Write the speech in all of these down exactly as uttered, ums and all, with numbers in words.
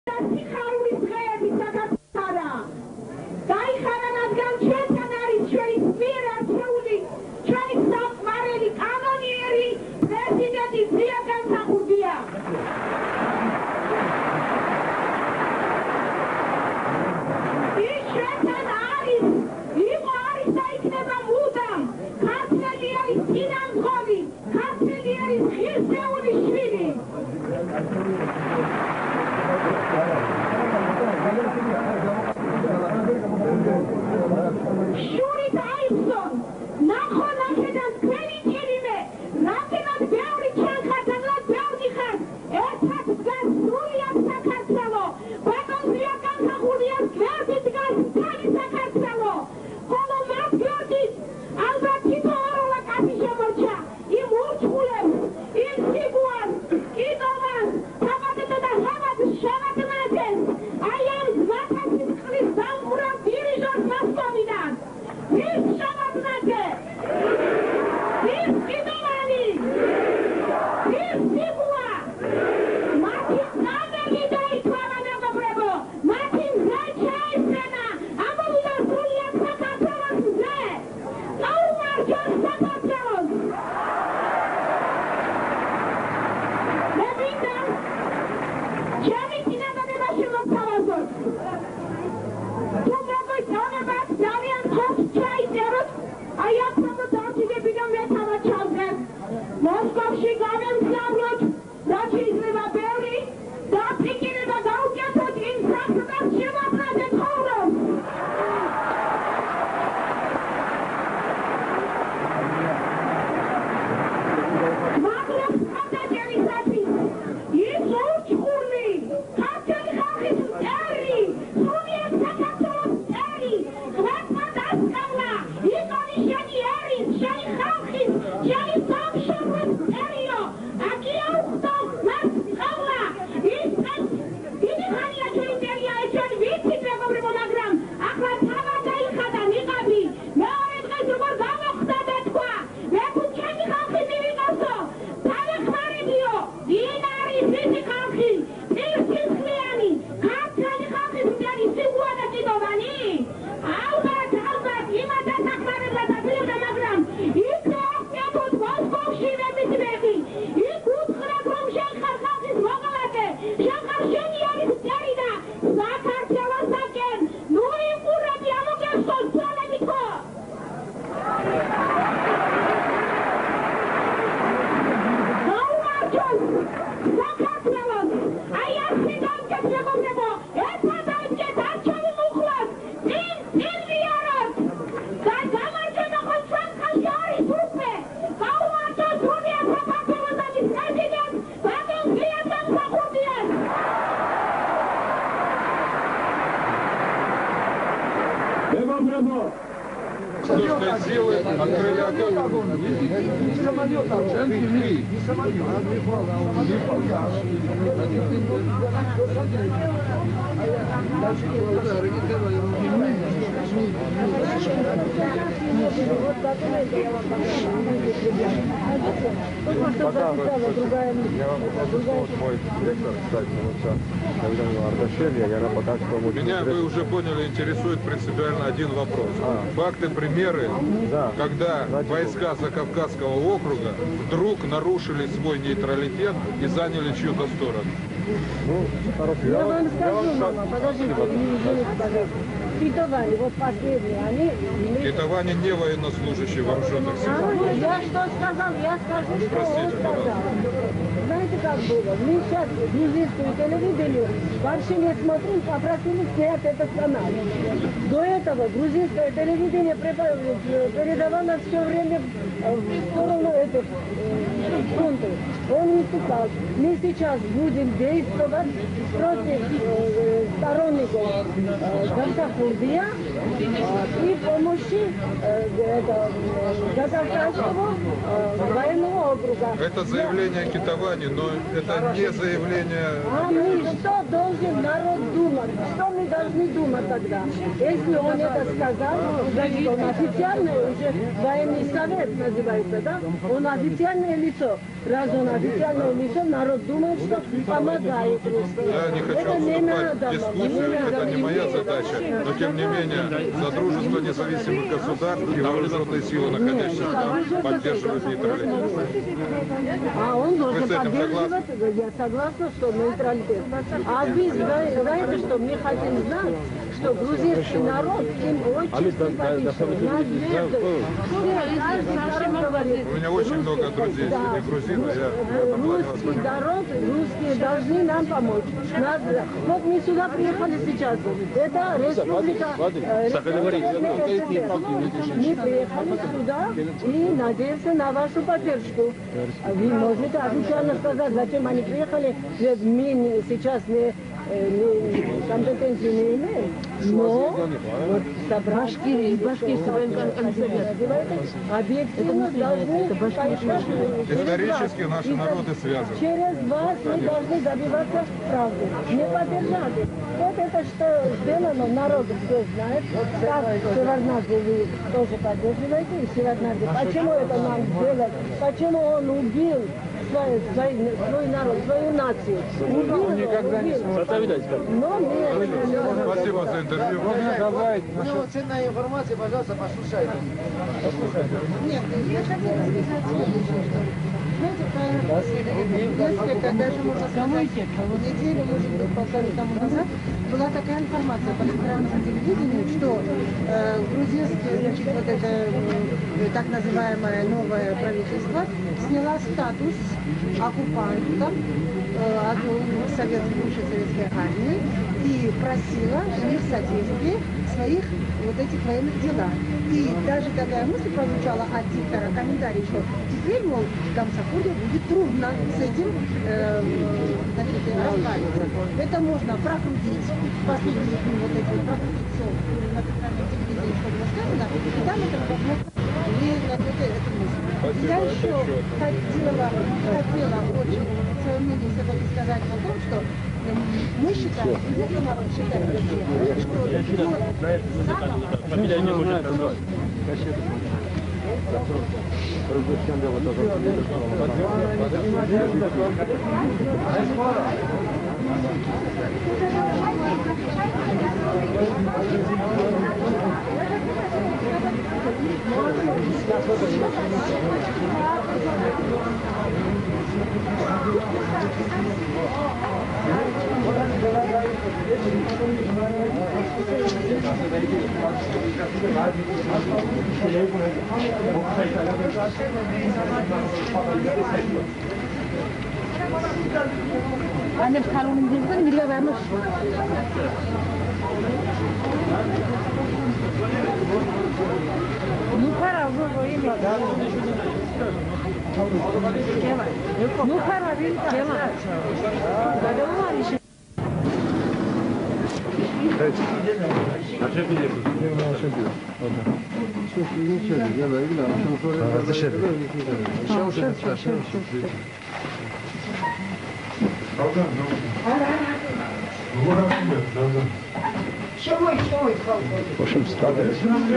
Силы открыли огонь. Не самолет, а не самолет. Я вам покажу, мой директор, кстати, когда у него Ардашелья, я показывал... Меня, вы уже поняли, интересует принципиально один вопрос. А. Факты, примеры, да. Когда Ради войска Закавказского округа вдруг нарушили свой нейтралитет и заняли чью-то сторону. Ну, хорошо. Я вам скажу, мама, подождите, извините, пожалуйста. Китоване, вот последние, они... Китоване не военнослужащие вооруженных сил. А, я что сказал? Я скажу, что он сказал. Знаете, как было? Мы сейчас грузинскую телевидение вообще не смотрим, попросили снять этот канал. До этого грузинское телевидение передавало все время в сторону этих фронтов. Он выступал. Мы сейчас будем действовать против сторон Сальников Гамсахурдия и помощи Казахстанского военного округа. Это заявление о китовании, но это не заявление... А мы что должен народ думать? Что мы должны думать тогда? Если он это сказал, значит он официальный, уже военный совет называется, да? Он официальное лицо. Раз он официальное лицо, народ думает, что помогает русским. Я не хочу Это не вступать надо, в дискуссию, это не моя задача, но тем не менее Содружество независимых государств и вооруженные силы, находящиеся там, поддерживают нейтралитет. А он должен Вы с этим поддерживать, я согласна, что нейтралитет. А вы знаете, что мы хотим знать, что грузинский народ им очень симпатичен. Надежда. У меня очень много друзей среди грузин, я Русский народ, русские должны нам помочь. Надо. Вот мы сюда приехали сейчас. Это республика. э, республика Мы приехали сюда и надеемся на вашу поддержку. Вы можете официально сказать, зачем они приехали, ведь мы сейчас не, не компетенцию не имеем. Но вот Башкирия, Башкирский военный комитет, объективно должны исторически наши народы связаны. Через вас мы должны добиваться правды. Не поддержать. Вот это что сделано, народ все знает. Как Шеварднадзе вы тоже поддерживаете, и Шеварднадзе. Почему это нам делать? Почему он убил свой, свой, свой народ, свою нацию? Убил, убил. Но нет. Спасибо за интервью. Ну, ценная информация, пожалуйста, послушайте. Нет, я хотела сказать следующее, что, знаете, правильно, несколько, даже можно сказать, неделю, может быть, полторы тому назад, была такая информация по федеральному телевидению, что э, грузинское, значит, вот это э, так называемое новое правительство сняло статус оккупанта э, от советской, бывшей советской армии и просила их содействия в своих вот этих военных делах. И даже такая мысль прозвучала от диктора, комментарий, что теперь, мол, Гамсахурдия будет трудно с этим э, значит, расправиться. Это можно прокрутить, послушать ну, вот эти прокрутить все на федеральном телевидении, что было сказано, и там это возможно влияет на это, эту мысль. Я еще хотела, хотела очень свое мнение все-таки сказать о том, что мы считаем, грузинский народ считает, что Annem kalonun dilden bile vermiş. Nu para bu boyun. Nu para bir tema. Adamı var işi. В общем, страдает.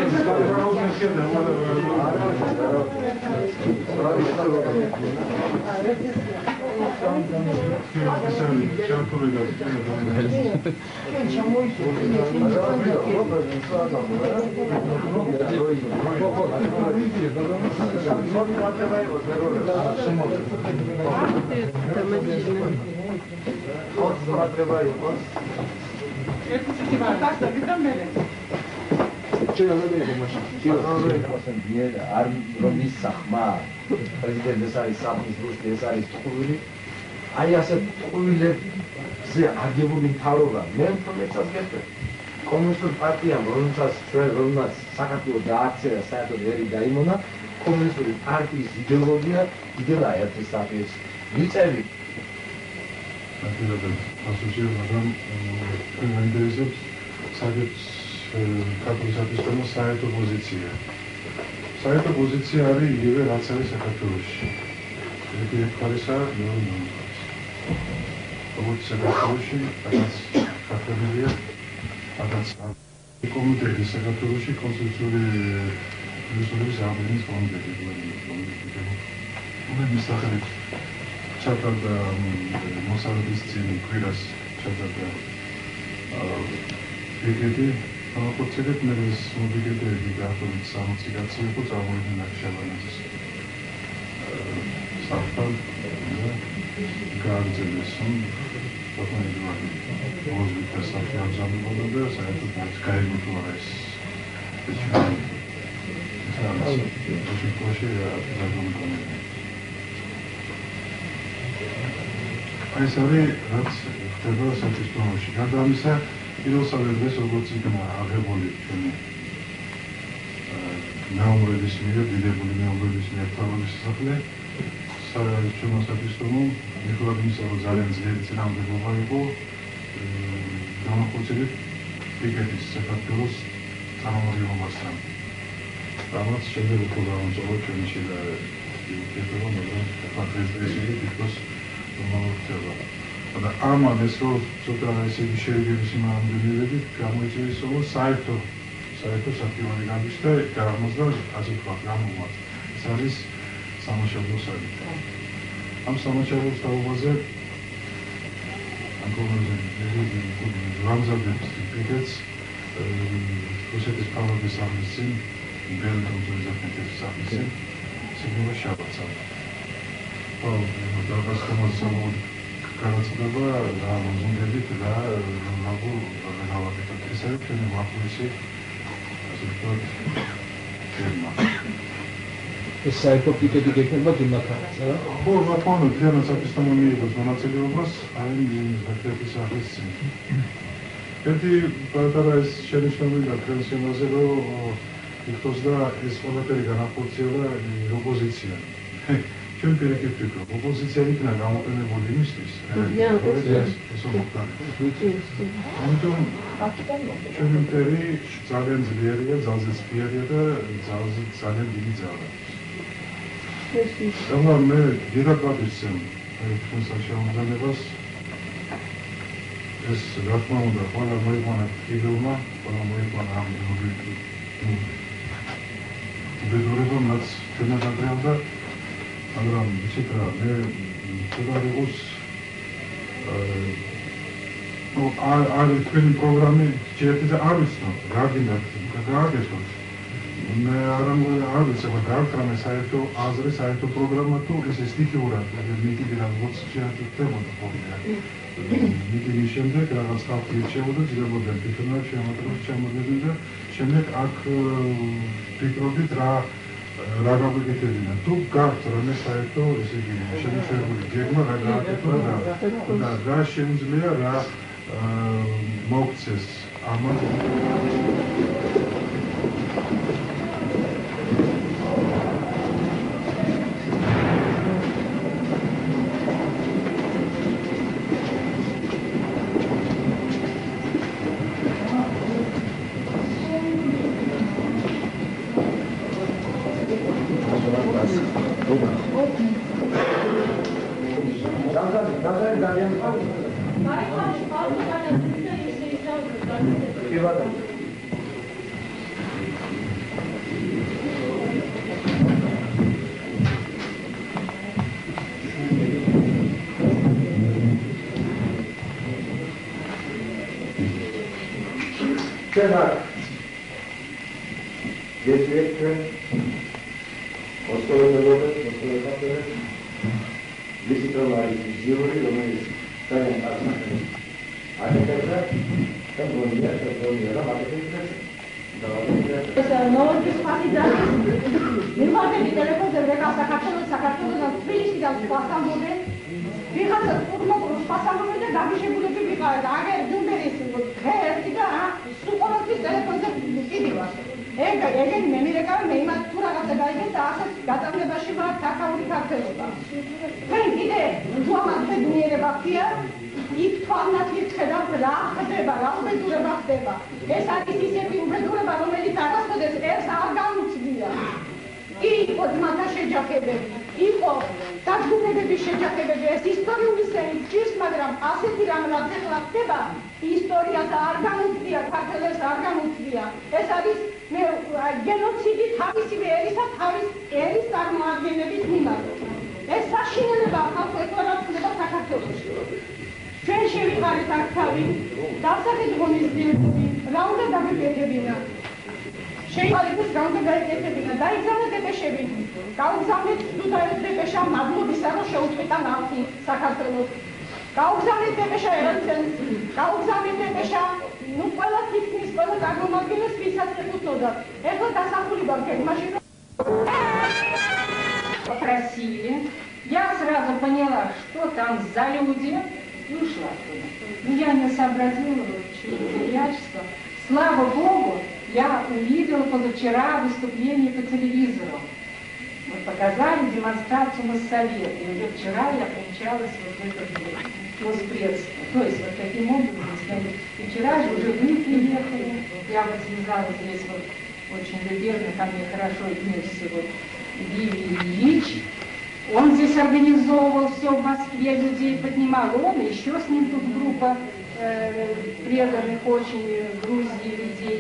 არ რომის სახმა პრეზიდენტის არის საფის რუსი ეს არის ტყუილი აი ასე ტყუილებზე აგებული მთავრობა მე მეცას გეტყვი კომუნისტურ პარტიამ რომელსაც ჩვენ რომელსაც საქართველოს დააქცია საერთოდ ერი დაიმონა კომუნისტური პარტიის იდეოლოგია იდეა ერთი საფის მიწევი ასოციირებამ თქვენ მაინტერესებთ საკეთ ქართული საფეხბურთო საერთო პოზიცია. საერთო პოზიცია არის იგივე რაც არის საქართველოში. ერთი მხარესა მეორე მხარეს. როგორც საქართველოში, რაღაც ქართველია, რაღაც კომიტეტი საქართველოში კონსტიტუციური რესურსების აღდგენის კომიტეტი უბნის სახელით ჩატარდა მოსახლეობის წინ კვირას ჩატარდა ბიგეთი ახორციელეთ მე ეს მობიგეტები გახდით სამოცი კაცი იყო წარმოიდგინა შევანაძის საფთან გარძენეს თოთნეგვარი მოზგით საფი აღზამებოდა და საერთოდ მას გაიგოთვა ეს ეს ჩანს ეს პოში რაღაცა ეს არის რაც ხდება საფეხბურთოში. გარდა ამისა, პირველსავე დღეს როგორც იქნა აღებული ჩვენი მეომრების მიერ, დიდებული მეომრების მიერ თავის სასახლე, ჩვენო საფეხბურთო მიხოილ იმისარო ძალიან ძლიერი წინააღმდეგობა იყო განახორციელეთ ბიგეთის საქართველოს წარმომადგენლობასთან. რამაც შემდეგ უფრო გამომწვევა ჩვენი შედეგება, მაგრამ პატრიოტიზმი თვითონ მოხდება. და ამან ეს რო ცოტა ისეთი შეერგების იმამდენელებით გამოიწვიეს რომ საერთო საერთო საფრთხე გამიშთა გამოსდა ასე თქვა გამომა. ეს არის სამაშობლო საერთო. ამ სამაშობლო საუბაზე ამგვარად რამზადებს პიკეტს რუსეთის პარლამენტის აღნიშნულ ბელგიის ზაფხეთის აღნიშნულ სიგნალ შაბათსა. Oh, da was kann man so განაცხადება რა ლოზუნგებით და როგორ განავაკეთოთ ეს არის ჩვენი ვაფლისი ასე ვთქვათ თემა ეს საერთო პიკეტი გექნება თემათან რა ხო ვაფონო თემა საფისტომონიებას მონაწილეობას აი ზაქრეთის ახლის წინ ერთი პატარა ეს შენიშნული და პრინციპაზე რომ იქნოს და ეს ყველაფერი განახორციელა ოპოზიცია ჩვენ პირიქით ვფიქრობ, ოპოზიცია იქნა გამოყენებული იმისთვის, ეს მოხდა. ამიტომ ჩვენი მტერი ძალიან ძლიერია, ძალზე სპიერია და ძალზე ძალიან დიდი ძალა. და მე დიდად ვაფიცემ თქვენს შემოძანებას. ეს რა თქმა უნდა, ყველა მოიყვანა კიდევმა, ყველა მოიყვანა ამ უბედურება მას ჩვენად აღწევდა. მაგრამ იცით რა, მე ცოტა როგორც ну არ თქვენი პროგრამი შეიძლება და არ ვიცნობ, რა გინდათ, გააგესოთ. მე არ არ ვიცი, რა გააკრამე საერთო აზრი, საერთო პროგრამა თუ ეს სტიქიურად, მიტინგი რაღაც შეიძლება ხდებოდა ხოლმე. მიტინგის შემდეგ რაღაც ხალხი ირჩევოდა, ძირებოდნენ თვითონაც შემოწმებას შემოგვიდნენ და შემდეგ აქ ფიქრობდით რა რა გაგვიკეთებინა თუ გაქვთ რამე საერთო ესე იგი შემოშერებული გეგმა რა გააკეთო და რა შეუძლია რა მოგცეს ამან Cannot get victory, also in the water, also in the water. This is the way zero is saying that I think that can go here, can go here, but I think that no this party does. Nimate telefonze rega საქართველოს საქართველოს თბილისში და პასამბურე ვიღაცა უკმოკროს პასამბურე და დაგიშებულები ვიყავი და აგერ ჯუმბერის ღერთი და სუყუროთის ტელეფონზე კიდევ ეგ ეგენი მე მირეკავი მე იმათ თუ რაღაცა გაიგეთ და ასე გაწამლებაში ვარ თაკაური ქართველობა თქვენ კიდე უამრავ ბედნიერება ქია იქ თვალნათლით ხედავთ რა ხდება უბედურება, რა უბედურება ხდება? ეს არის ისეთი უბედურება, რომელიც არასოდეს ერთს არ გამოუცდია. იყო ძმათა შეჯახებები, იყო დაჯგუფებების შეჯახებები, ეს ისტორიული სერი ჭირს, მაგრამ ასეთი რამ რაც ახლა ხდება, ისტორიას არ გამოუცდია, ქართველებს არ გამოუცდია. ეს არის გენოციდი თავისივე ერის და თავის ერის წარმოადგენების მიმართ. ეს საშინელება ხალხო ეხლა ხდება საქართველოში. ჩვენ შევიყარეთ აქ თავი, დავსახეთ ღონისძიებები, რა უნდა დავიკეთებინა? შეიყარეთ ეს რა უნდა გაიკეთებინა? დაიგზავნეთ დეპეშები, გაუგზავნეთ ზუსტად დეპეშა მადლობისა, რომ შეუწყვეტა ნავთი საქართველოს. გაუგზავნეთ დეპეშა ეროვნულ, გაუგზავნეთ დეპეშა, ну ყველა თითქმის ყველა წარმომადგენელს ვისაც ეკუთვნოდა. ეხლა დასახული ვარ მაშინ попросили. Я сразу поняла, что там за люди, и ушла оттуда. Но я не сообразила, чего ребячество. Слава Богу, я увидела позавчера выступление по телевизору. Мы показали демонстрацию Моссовета. И уже вчера я помчалась вот в этот Госпредство. То есть вот таким образом, и вчера же уже вы приехали. Я вот связала здесь вот очень любезно, ко мне хорошо отнесся вот Юрий Ильич. Он здесь организовывал все в Москве, людей поднимал. Он, еще с ним тут группа э, преданных очень Грузии людей.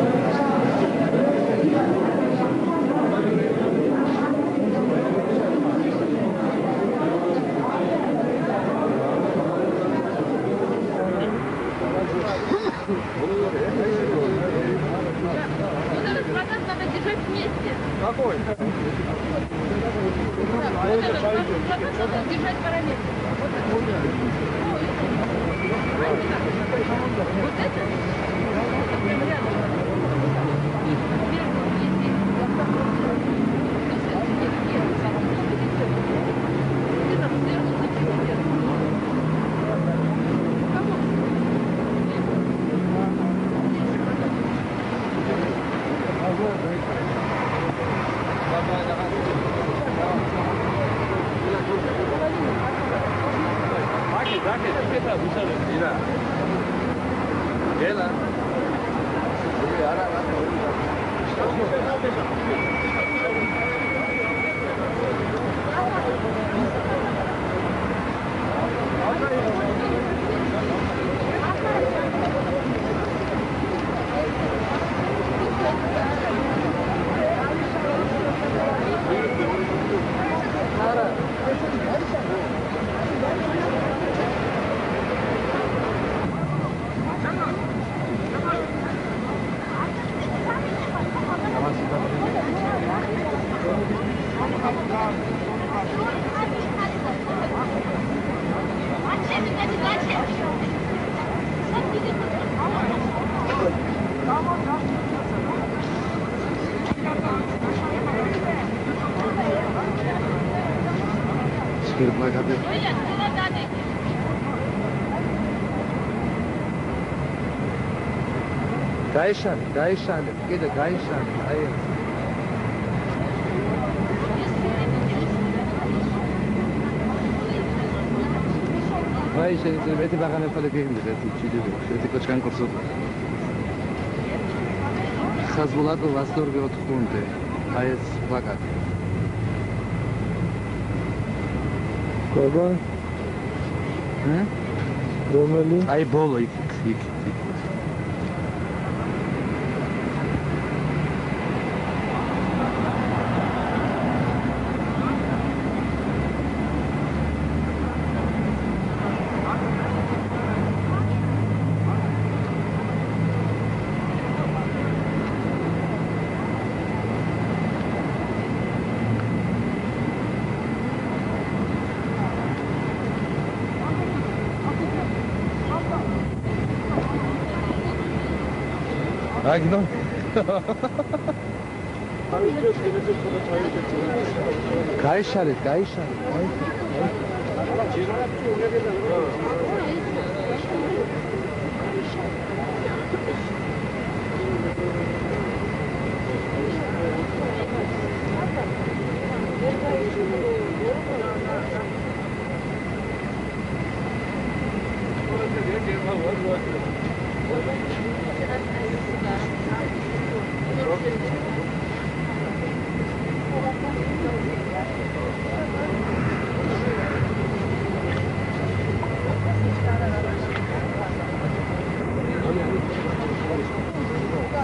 Надо держать вместе. Какой? Надо держать параллельно. Вот это прям рядом. Გაიშალე, გაიშალე, კიდე გაიშალე, აი ეს. Vai, gente, vete bagane fale che mi resti chidi, vete kochkan korso. Khazbulato vastorge otkhnde. Ai es plakat. Baba? Hə? Romeli? Ai bolo ik, ik, ik. Agno. Გაიშალე, გაიშალე.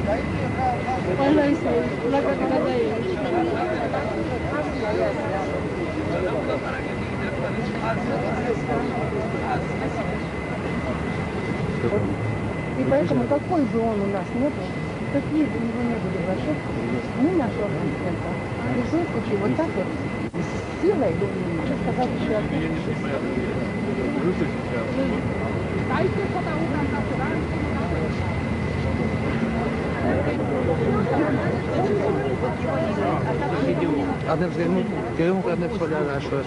ყველა ისე პლაკატი გადაიღეს. И поэтому какой бы он у нас не был, какие бы у него не были ошибки, мы нашего президента в любом случае вот так вот с силой, хочу сказать еще одну вещь. Одним взглянуть, кем одним взглянуть нашу.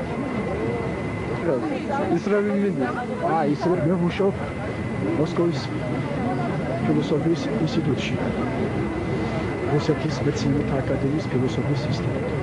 Ისრაელი მინდა. აა ისრაელი მე ვმუშაობ მოსკოვის ფილოსოფიის ინსტიტუტში. რუსეთის მეცნიერთა აკადემიის ფილოსოფიის ინსტიტუტი.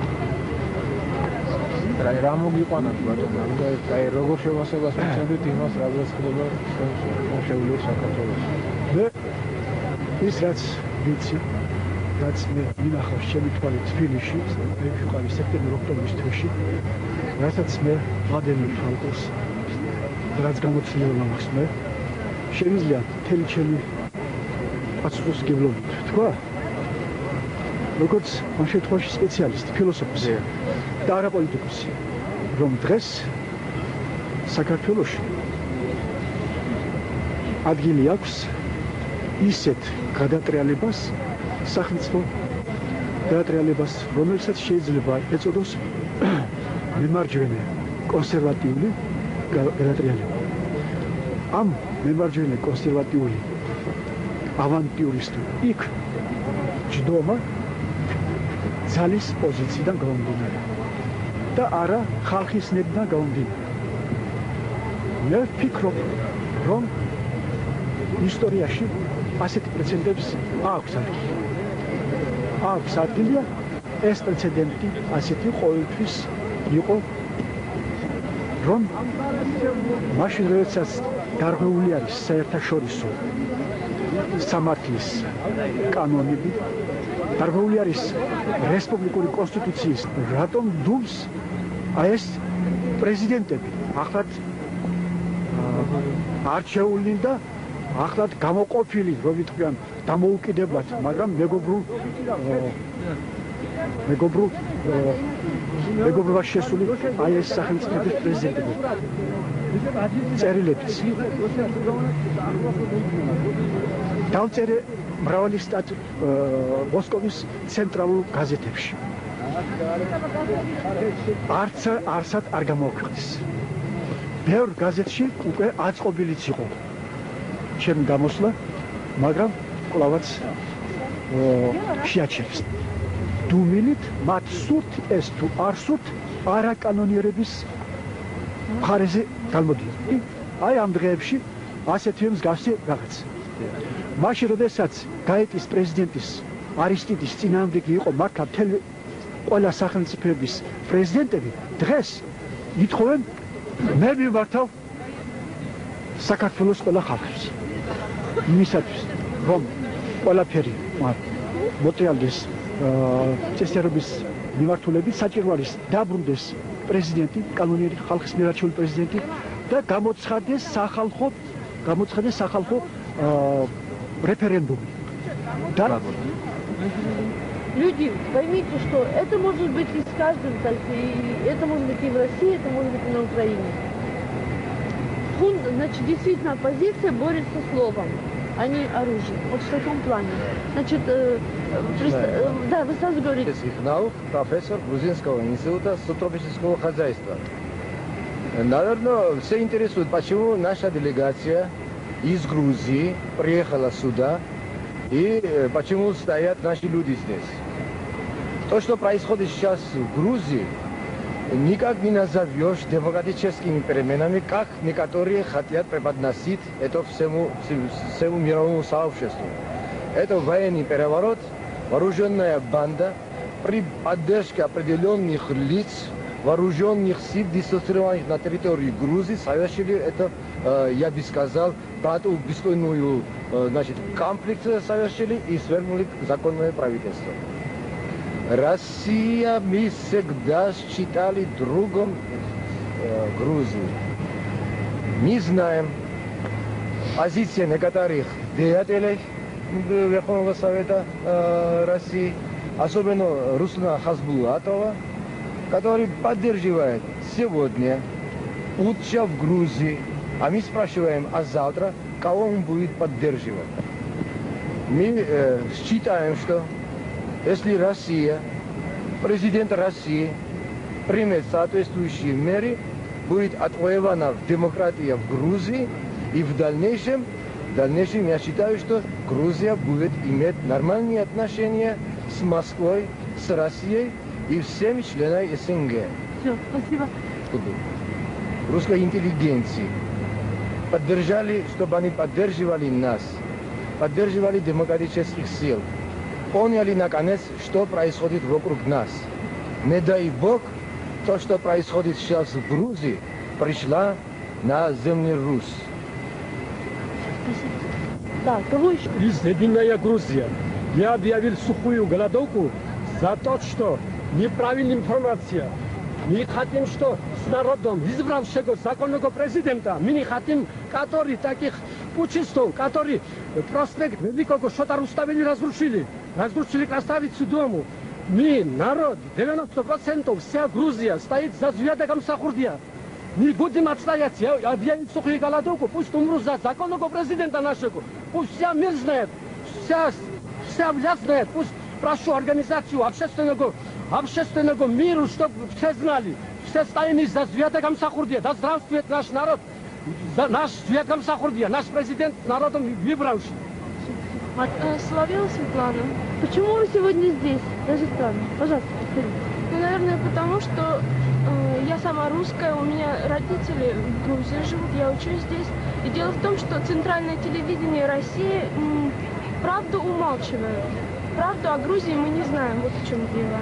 რა რა მოგიყვანათ ბატონო? აი როგორ შევასებას მიცემთ იმას, რაც ხდება შეუძლია საქართველოს. მე ის რაც ვიცი, რაც მე მინახავს ჩემი თვალით თბილისში, მე ვიყავი სექტემბერ-ოქტომბრის თვეში, რასაც მე ვადენებ ფალკოს, რაც გამოცდილება მაქვს მე, შემიძლია მთელი ჩემი პასუხისმგებლობით თქვა, როგორც ამ შემთხვევაში სპეციალისტი, ფილოსოფოსი და არა პოლიტიკოსი, რომ დღეს საქართველოში ადგილი აქვს ისეთ გადატრიალებას, სახელმწიფო გადატრიალებას, რომელსაც შეიძლება ეწოდოს მემარჯვენე კონსერვატიული გადატრიალება. ამ მემარჯვენე კონსერვატიული ავანტიურისტული იქ ჯდომა ძალის პოზიციიდან გამომდინარე და არა ხალხის ნებიდან გამომდინარე. მე ვფიქრობ, რომ ისტორიაში ასეთი პრეცედენტებს აქვს ადგილი. აქვს ადგილი და ეს პრეცედენტი ასეთი ყოველთვის იყო, რომ მაშინ როდესაც დარღვეული არის საერთაშორისო სამართლის კანონები, დარღვეული არის რესპუბლიკური კონსტიტუციის, რატომ დუმს აი ეს პრეზიდენტები ახლად არჩეული და ახლად გამოყოფილი, რომ ვიტყვიან, დამოუკიდებლად, მაგრამ მეგობრულ მეგობრულ მეგობრობაში შესული აი ეს სახელმწიფოების პრეზიდენტები. წერილებიც. დავწერე მრავალი სტატია მოსკოვის ცენტრალურ გაზეთებში. არც არსად არ გამოაქვეყნეს. ბევრ გაზეთში უკვე აწყობილიც იყო ჩემი გამოსვლა, მაგრამ კვლავაც შეაჩერეს. დუმილით მათ სურთ ეს თუ არ სურთ არაკანონიერების მხარეზე გამოდიან. აი ამ დღეებში ასეთი მსგავსი რაღაც. მაშინ როდესაც გაეტის პრეზიდენტის არისტიდის წინააღმდეგი იყო მართლა მთელი ყველა სახელმწიფოების პრეზიდენტები, დღეს ითხოვენ მე მივმართავ საქართველოს ყველა ხალხს. იმისათვის, რომ ყველაფერი მოწიალდეს წესიარობის მიმართულებით, საჭირო არის დაბრუნდეს პრეზიდენტი, კანონიერი ხალხის მიერ არჩეული პრეზიდენტი და გამოცხადდეს სახალხო გამოცხადდეს სახალხო референдум. Да? Люди, поймите, что это может быть и с каждым, только и это может быть и в России, это может быть и на Украине. Фунд, значит, действительно, оппозиция борется словом, а не оружием. Вот в таком плане. Значит, э, э, да, вы сразу говорите. Ихнаух, профессор Грузинского института субтропического хозяйства. Наверное, все интересует, почему наша делегация из Грузии приехала сюда и почему стоят наши люди здесь. То, что происходит сейчас в Грузии, никак не назовешь демократическими переменами, как некоторые хотят преподносить это всему, всему мировому сообществу. Это военный переворот, вооруженная банда при поддержке определенных лиц, вооруженных сил, дислоцированных на территории Грузии, совершили это, я бы сказал, братоубийственную, значит, конфликт совершили и свергнули законное правительство. Россия мы всегда считали другом э, Грузии. Мы знаем позиции некоторых деятелей, Верховного Совета э, России, особенно Руслана Хасбулатова, который поддерживает сегодня путча в Грузии. А мы спрашиваем, а завтра кого он будет поддерживать? Мы э, считаем, что если Россия, президент России примет соответствующие меры, будет отвоевана демократия в Грузии, и в дальнейшем, в дальнейшем я считаю, что Грузия будет иметь нормальные отношения с Москвой, с Россией и всеми членами СНГ. Все, спасибо. Русской интеллигенции поддержали, чтобы они поддерживали нас, поддерживали демократических сил, поняли наконец, что происходит вокруг нас. Не дай Бог, то, что происходит сейчас в Грузии, пришла на землю Русь. Да, кого еще? Единая Грузия. Я объявил сухую голодовку за то, что неправильная информация. Мы хотим, что с народом, избравшего законного президента, мы не хотим, который таких путчистов, которые проспект Великого что-то Руставели разрушили, разрушили красавицу дому. Мы, народ, девяносто процентов, вся Грузия стоит за Звятогом Сахурдия. Мы будем отстоять, я объявить сухую голодовку, пусть умрут за законного президента нашего, пусть вся мир знает, вся, вся власть знает, пусть прошу организацию общественного, общественного мира, чтобы все знали, все стоим за Звятогом Сахурдия, да здравствует наш народ, да, наш Звятогом Сахурдия, наш президент народом выбравший. Соловьева Светлана. Почему вы сегодня здесь? Даже странно. Пожалуйста, повторите. Ну, наверное, потому что э, я сама русская, у меня родители в Грузии живут, я учусь здесь. И дело в том, что центральное телевидение России м, правду умалчивает. Правду о Грузии мы не знаем, вот в чем дело.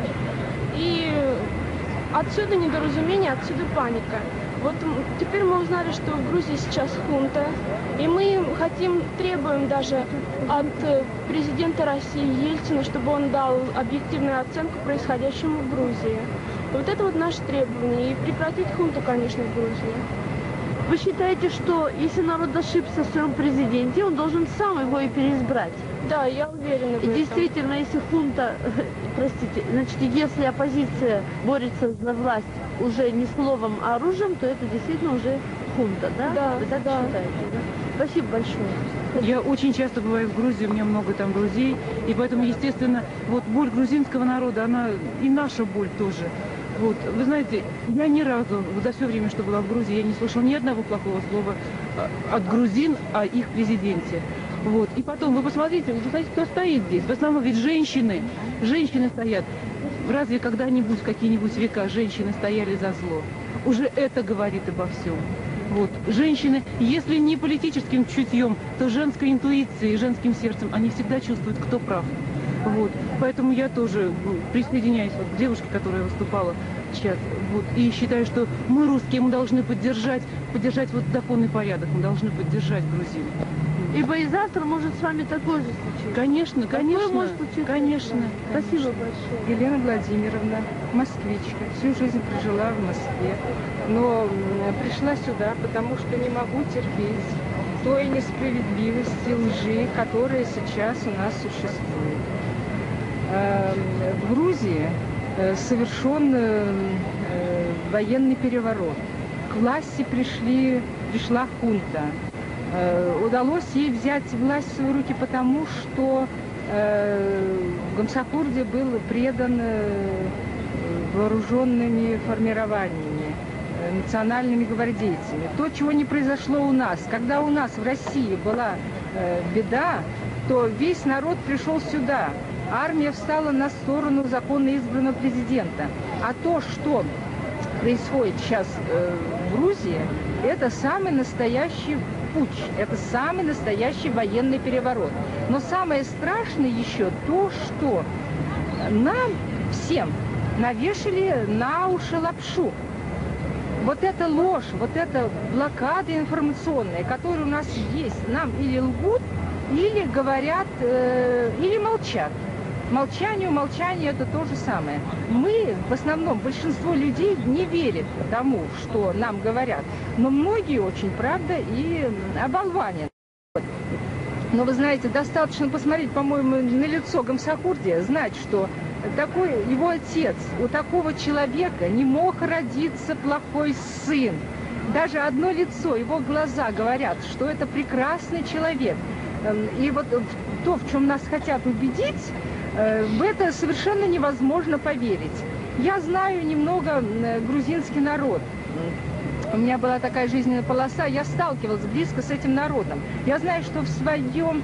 И отсюда недоразумение, отсюда паника. Вот теперь мы узнали, что в Грузии сейчас хунта, и мы хотим, требуем даже от президента России Ельцина, чтобы он дал объективную оценку происходящему в Грузии. Вот это вот наше требование, и прекратить хунту, конечно, в Грузии. Вы считаете, что если народ ошибся в своем президенте, он должен сам его и переизбрать? Да, я уверена в И этом. действительно, если хунта, простите, значит, если оппозиция борется за власть уже не словом, а оружием, то это действительно уже хунта, да? Да, Вы так да. считаете, да? Спасибо большое. Я очень часто бываю в Грузии, у меня много там друзей, и поэтому, естественно, вот боль грузинского народа, она и наша боль тоже. Вот, вы знаете, я ни разу за все время, что была в Грузии, я не слышала ни одного плохого слова от грузин о их президенте. Вот. И потом, вы посмотрите, вы посмотрите, кто стоит здесь. В основном ведь женщины, женщины стоят. Разве когда-нибудь, в какие-нибудь века, женщины стояли за зло? Уже это говорит обо всем. Вот. Женщины, если не политическим чутьем, то женской интуицией, женским сердцем, они всегда чувствуют, кто прав. Вот. Поэтому я тоже присоединяюсь вот к девушке, которая выступала сейчас. Вот. И считаю, что мы, русские, мы должны поддержать, поддержать вот законный порядок, мы должны поддержать грузин. Ибо и завтра может с вами такое же случиться. Конечно, конечно. Такое может случиться. Конечно. Спасибо большое. Елена Владимировна, москвичка, всю жизнь прожила в Москве, но пришла сюда, потому что не могу терпеть той несправедливости, лжи, которая сейчас у нас существует. В Грузии совершен военный переворот. К власти пришли, пришла хунта. Удалось ей взять власть в свои руки потому, что Гамсахурди был предан вооруженными формированиями, национальными гвардейцами. То, чего не произошло у нас. Когда у нас в России была беда, то весь народ пришел сюда. Армия встала на сторону законно избранного президента. А то, что происходит сейчас в Грузии, это самый настоящий путч, это самый настоящий военный переворот. Но самое страшное еще то, что нам всем навешали на уши лапшу. Вот эта ложь, вот эта блокада информационная, которая у нас есть, нам или лгут, или говорят, э, или молчат. Молчание, умолчание – это то же самое. Мы, в основном, большинство людей не верит тому, что нам говорят. Но многие очень, правда, и оболванены. Но вы знаете, достаточно посмотреть, по-моему, на лицо Гамсахурдия, знать, что такой его отец, у такого человека не мог родиться плохой сын. Даже одно лицо, его глаза говорят, что это прекрасный человек. И вот то, в чем нас хотят убедить, в это совершенно невозможно поверить. Я знаю немного грузинский народ. У меня была такая жизненная полоса, я сталкивалась близко с этим народом. Я знаю, что в своем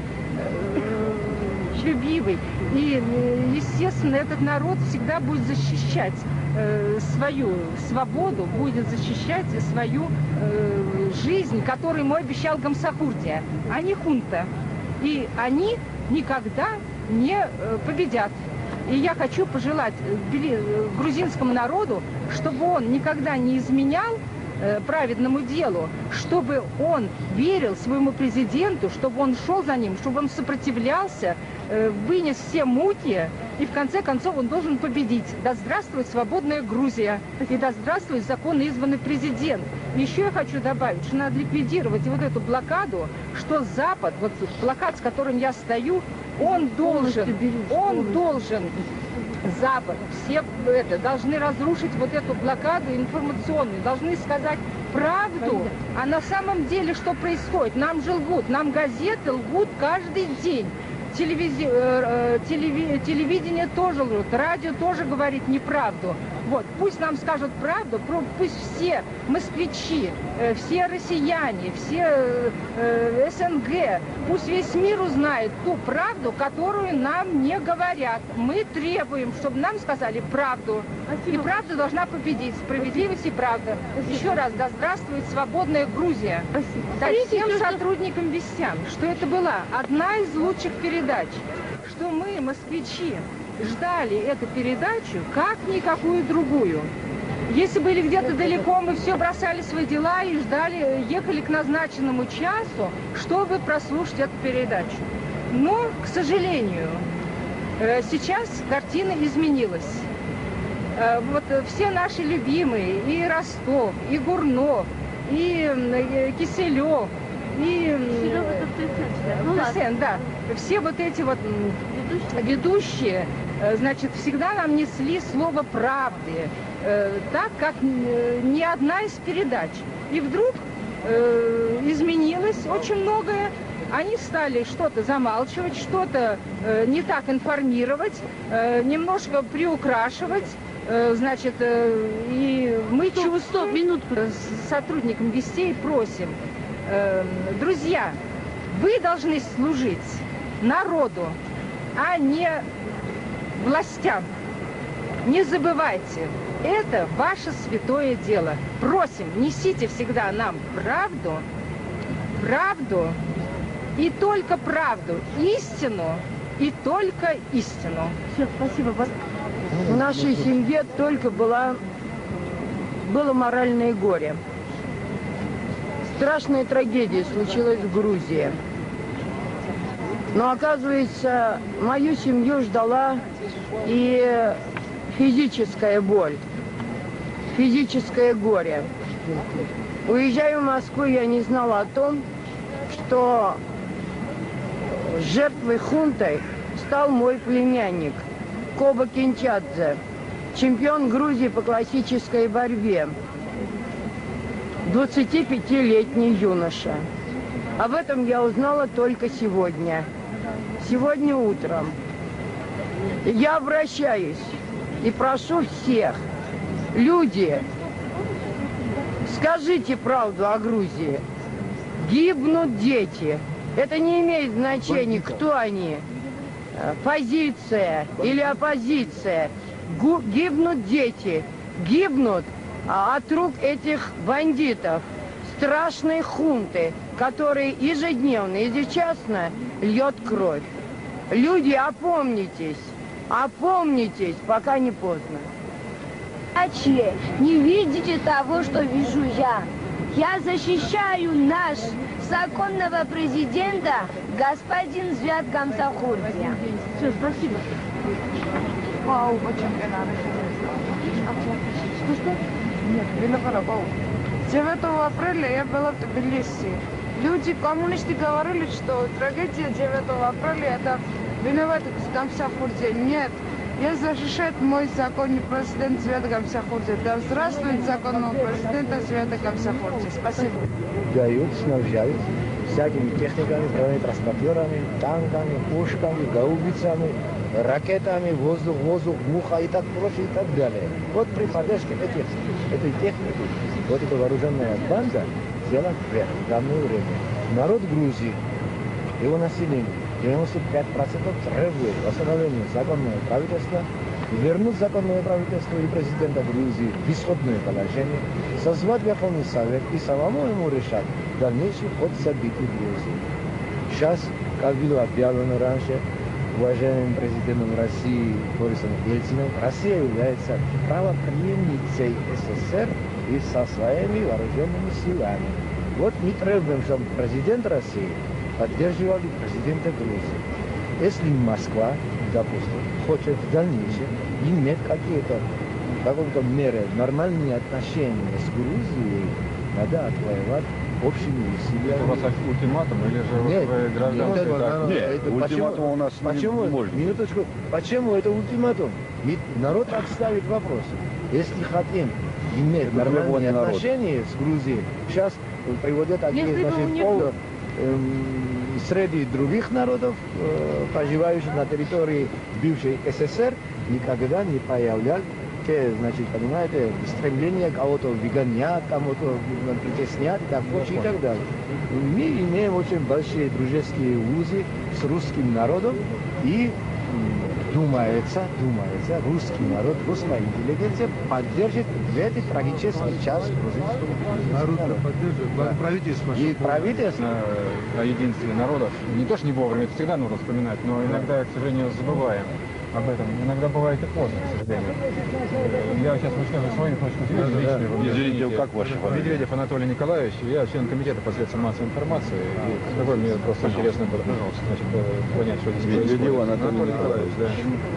э, любивый. И, естественно, этот народ всегда будет защищать э, свою свободу, будет защищать свою э, жизнь, которую ему обещал Гамсахурдия, а не хунта. И они никогда не э, победят. И я хочу пожелать э, грузинскому народу, чтобы он никогда не изменял праведному делу, чтобы он верил своему президенту, чтобы он шел за ним, чтобы он сопротивлялся, вынес все муки, и в конце концов он должен победить. Да здравствует свободная Грузия, и да здравствует законно избранный президент. Еще я хочу добавить, что надо ликвидировать вот эту блокаду, что Запад, вот блокад, с которым я стою, он должен, он должен, Запад, все это, должны разрушить вот эту блокаду информационную, должны сказать правду, а на самом деле что происходит? Нам же лгут, нам газеты лгут каждый день. Телевизи... э, телеви... Телевидение тоже лжет, радио тоже говорит неправду. Вот, пусть нам скажут правду, пусть все москвичи, э, все россияне, все э, СНГ, пусть весь мир узнает ту правду, которую нам не говорят. Мы требуем, чтобы нам сказали правду. И правда должна победить, справедливость и правда. Еще раз, да здравствует свободная Грузия. Да, всем сотрудникам вестям, что это была одна из лучших передач, что мы, москвичи, ждали эту передачу как никакую другую. Если были где-то далеко, мы все бросали свои дела и ждали, ехали к назначенному часу, чтобы прослушать эту передачу. Но, к сожалению, сейчас картина изменилась. Вот все наши любимые, и Ростов, и Гурнов, и Киселев, и Тесен, да, все вот эти вот ведущие, значит, всегда нам несли слово правды, так как ни одна из передач. И вдруг изменилось очень многое. Они стали что-то замалчивать, что-то не так информировать, немножко приукрашивать. Значит, и мы стоп, чувствуем, стоп, минутку. С сотрудникам вестей просим, друзья, вы должны служить народу, а не властям. Не забывайте, это ваше святое дело. Просим, несите всегда нам правду, правду и только правду, истину и только истину. Все, спасибо. В нашей семье только была, было моральное горе. Страшная трагедия случилась в Грузии. Но, оказывается, мою семью ждала и физическая боль, физическое горе. Уезжая в Москву, я не знала о том, что жертвой хунты стал мой племянник Коба Кинчадзе, чемпион Грузии по классической борьбе, двадцатипятилетний юноша. Об этом я узнала только сегодня, сегодня утром. Я обращаюсь и прошу всех, люди, скажите правду о Грузии. Гибнут дети. Это не имеет значения, кто они. Позиция или оппозиция. Гу гибнут дети, гибнут а, от рук этих бандитов, страшной хунты, которые ежедневно, ежечасно льет кровь. Люди, опомнитесь, опомнитесь, пока не поздно. Не видите того, что вижу я. Я защищаю наш законного президента, господин Звят Гамсахурдия. Все, спасибо. Что-что? Нет, девятого апреля я была в Тбилиси. Люди, коммунисты говорили, что трагедия девятого апреля это виноват Гамсахурдзе. Нет. Я защищаю мой законный президент Света Гамсахурдзе. Да здравствует законного президента Света Гамсахурдзе. Спасибо. Дают, снабжают всякими техниками, бронетранспортерами, танками, пушками, гаубицами, ракетами, воздух, воздух, муха и так прочее и так далее. Вот при поддержке этих, этой техники, вот эта вооруженная банда взяла вверх в данное время. Народ Грузии, его население, девяносто пять процентов требует восстановления законного правительства, вернуть законное правительство и президента Грузии в исходное положение, созвать Верховный Совет и самому ему решать дальнейший ход событий в Грузии. Сейчас, как было объявлено раньше, уважаемым президентом России Борисом Ельциным, Россия является правопреемницей СССР и со своими вооруженными силами. Вот мы требуем, чтобы президент России поддерживал президента Грузии. Если Москва, допустим, хочет в дальнейшем иметь какие-то, в каком-то мере, нормальные отношения с Грузией, надо отвоевать общими усилиями. Это у вас ультиматум или же Нет, вы гражданский? нет, так? нет, это ультиматум у нас почему, не может. Минуточку, почему это ультиматум? Ведь народ так ставит вопрос. Если хотим иметь это нормальные отношения народ. С Грузией, сейчас приводят такие, значит, пол, эм, среди других народов, э, проживающих на территории бывшей СССР, никогда не появлялись те, значит, понимаете, стремление кого-то выгонять, кому-то притеснять и так прочее и так далее. Мы имеем очень большие дружеские узы с русским народом и думается, думается, русский народ, русская интеллигенция поддержит в этот трагический час грузинского народ поддерживает, да. Правительство. И правительство о единстве народов. Не то, что не вовремя, это всегда нужно вспоминать, но иногда, к сожалению, забываем об этом. Иногда бывает и поздно, к сожалению. Я сейчас высказываю свою точку зрения личную. Извините, как ваша фамилия? Медведев Анатолий Николаевич, я член комитета по средствам массовой информации. И такой мне просто интересно было, значит, понять, что здесь происходит. Медведев Анатолий Николаевич, да.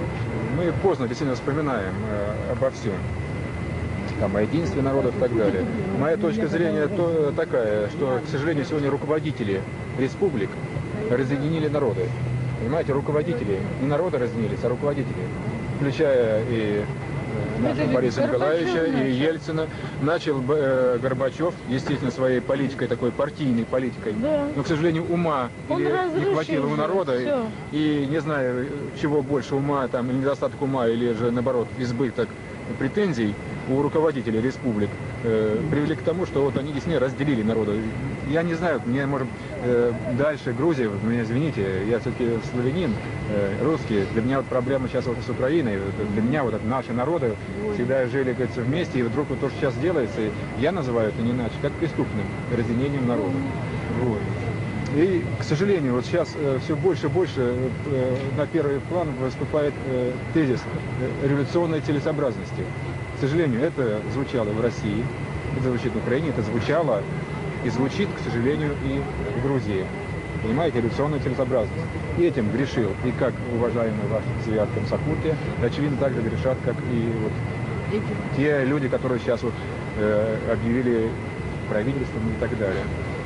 Мы поздно действительно вспоминаем э, обо всем. Там, о единстве народов и так далее. Моя точка зрения то, такая, что, к сожалению, сегодня руководители республик разъединили народы. Понимаете, руководители, не народы разнились, а руководители, включая и нашего Бориса Николаевича, и Ельцина. Начал э, Горбачев, естественно, своей политикой, такой партийной политикой. Да. Но, к сожалению, ума или не хватило у народа. И, и не знаю, чего больше, ума там, или недостаток ума, или же, наоборот, избыток претензий у руководителей республик э, привели к тому, что вот они действительно разделили народа. Я не знаю, мне, может, э, дальше Грузия, вы меня извините, я все-таки славянин, э, русский, для меня вот проблема сейчас вот с Украиной, для меня вот наши народы всегда жили, говорится, вместе, и вдруг вот то, что сейчас делается, я называю это не иначе, как преступным разъединением народа. Вот. И, к сожалению, вот сейчас э, все больше и больше э, на первый план выступает э, тезис э, революционной целесообразности. К сожалению, это звучало в России, это звучит в Украине, это звучало и звучит, к сожалению, и в Грузии. Понимаете, революционная целесообразность. И этим грешил и как уважаемый ваш Свят Гамсахурдзе, очевидно, так же грешат, как и вот те люди, которые сейчас вот э, объявили правительством и так далее.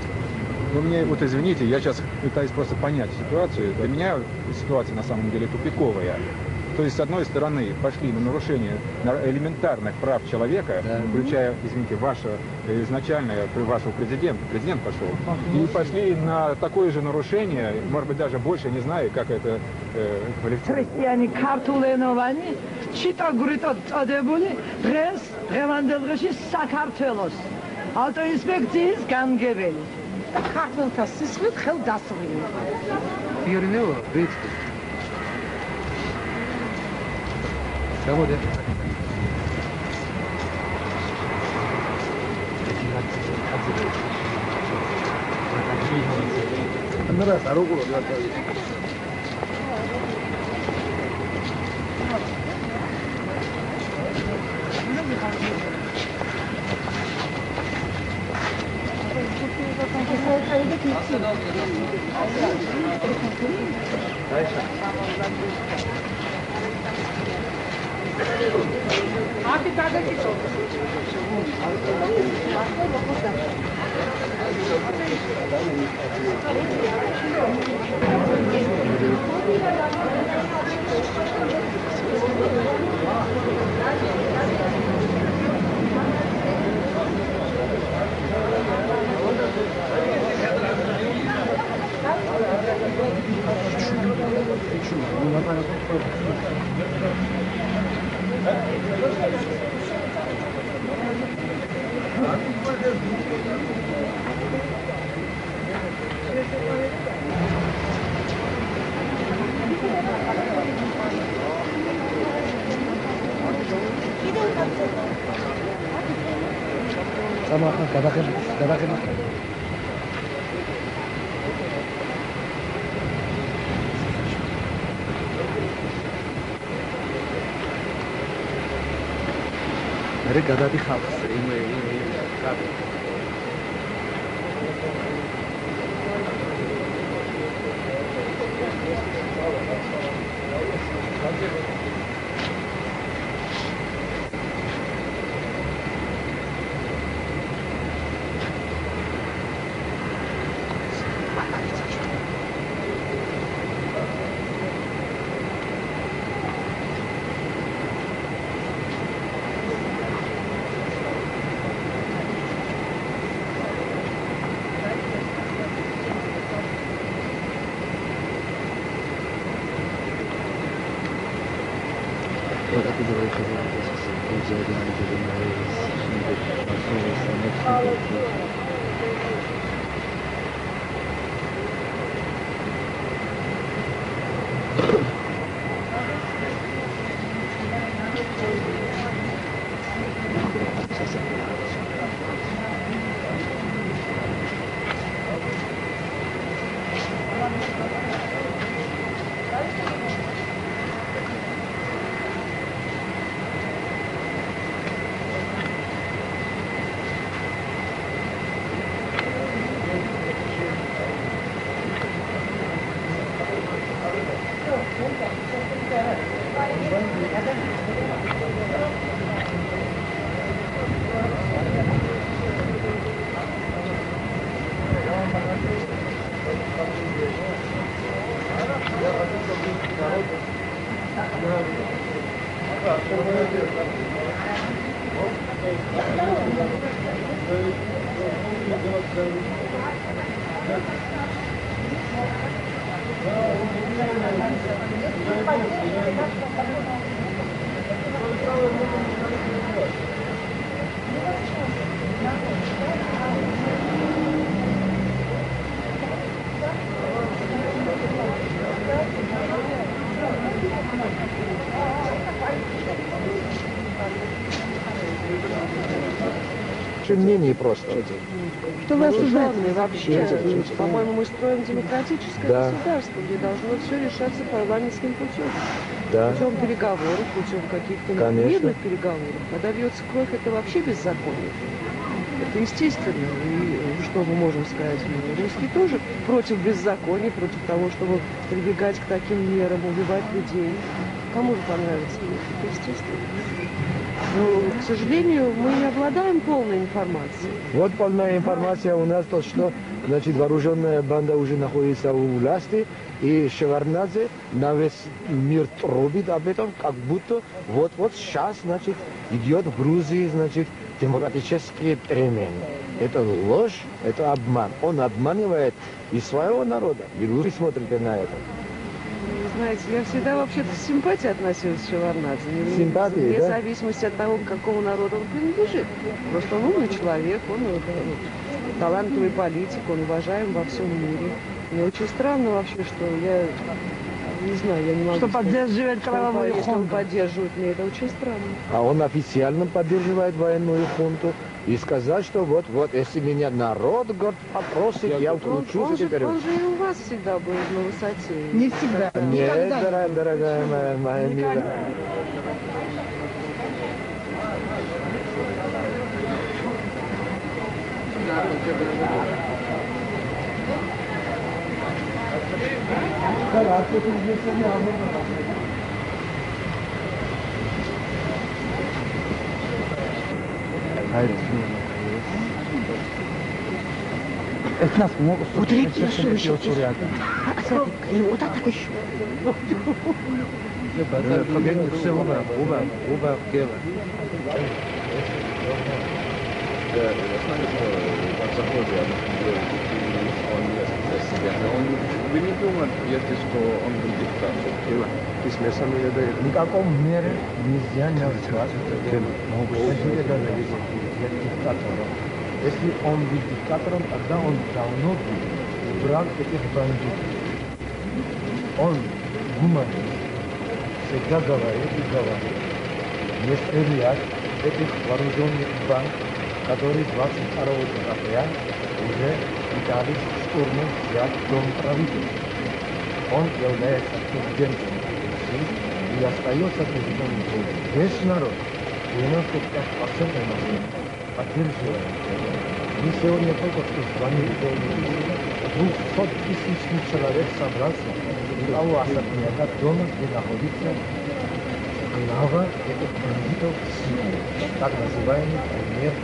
Но мне, вот извините, я сейчас пытаюсь просто понять ситуацию. Для меня ситуация на самом деле тупиковая. То есть, с одной стороны, пошли на нарушение элементарных прав человека, да. Включая, извините, ваше изначальное, вашего президента, президент пошел, и пошли на такое же нарушение, может быть, даже больше, не знаю, как это э, квалифицировать. Христиане картуленовани, читагурито адебули, დღეს დღევანდელ დღეში საქართველოს ავტოინსპექციის გამგებელი. ქართველთა სისხლით ხელდასრული. Ირინეო, ვიცი. გამოდე. 카메라 다르고 어디갔다. Abi daga geçiyor. sama katakan katakan Hari kata di khas ini ini kata мнение просто. Что вы осуждаете вообще? По-моему, мы строим демократическое Да. государство, где должно все решаться парламентским путем. Да. Путем переговоров, путем каких-то Конечно. мирных переговоров. Когда льется кровь, это вообще беззаконие. Это естественно. И что мы можем сказать? Русские тоже против беззакония, против того, чтобы прибегать к таким мерам, убивать людей. Кому же понравится? Это естественно. Но, к сожалению, мы не обладаем полной информацией. Вот полная информация у нас, то что, значит, вооруженная банда уже находится у власти, и Шеварднадзе на весь мир трубит об этом, как будто вот-вот сейчас, значит, идет в Грузии, значит, демократические перемены. Это ложь, это обман. Он обманывает и своего народа, и вы смотрите на это. Вы знаете, я всегда вообще-то с симпатией относилась к Шеварднадзе. Не- Симпатии, Вне да? зависимости от того, к какому народу он принадлежит. Просто он умный человек, он э, э, талантливый политик, он уважаем во всем мире. Мне очень странно вообще, что я не знаю, я не могу Что сказать, поддерживает что он кровавую по- если он хунту. поддерживает, мне это очень странно. А он официально поддерживает военную хунту и сказать, что вот-вот, если меня народ говорит, попросит, я Он, включусь он и же, теперь... он же и у вас всегда был на высоте. Не всегда. Нет, дорогая, дорогая моя, моя милая. Это нас могут... Утрите я слушаю. Вот так еще. Все, оба, оба, оба дело. Да, я знаю, что в Заходе он не себя, но он, вы не думаете, что он был диктатор? В никаком мере нельзя назвать диктатором. Если он был диктатором, тогда он давно был враг этих бандитов. Он гуманист, всегда говорит и говорит, не стрелять этих вооруженных банд, которые двадцать второго декабря уже пытались штурмом взять дом правительства. Он является президентом России и остается президентом. Весь народ, девяносто пять процентов поддерживает. Мы сегодня только что звонили, двухсот тысячный человек собрался у того особняка дома, где находится глава этих бандитов, так называемый премьер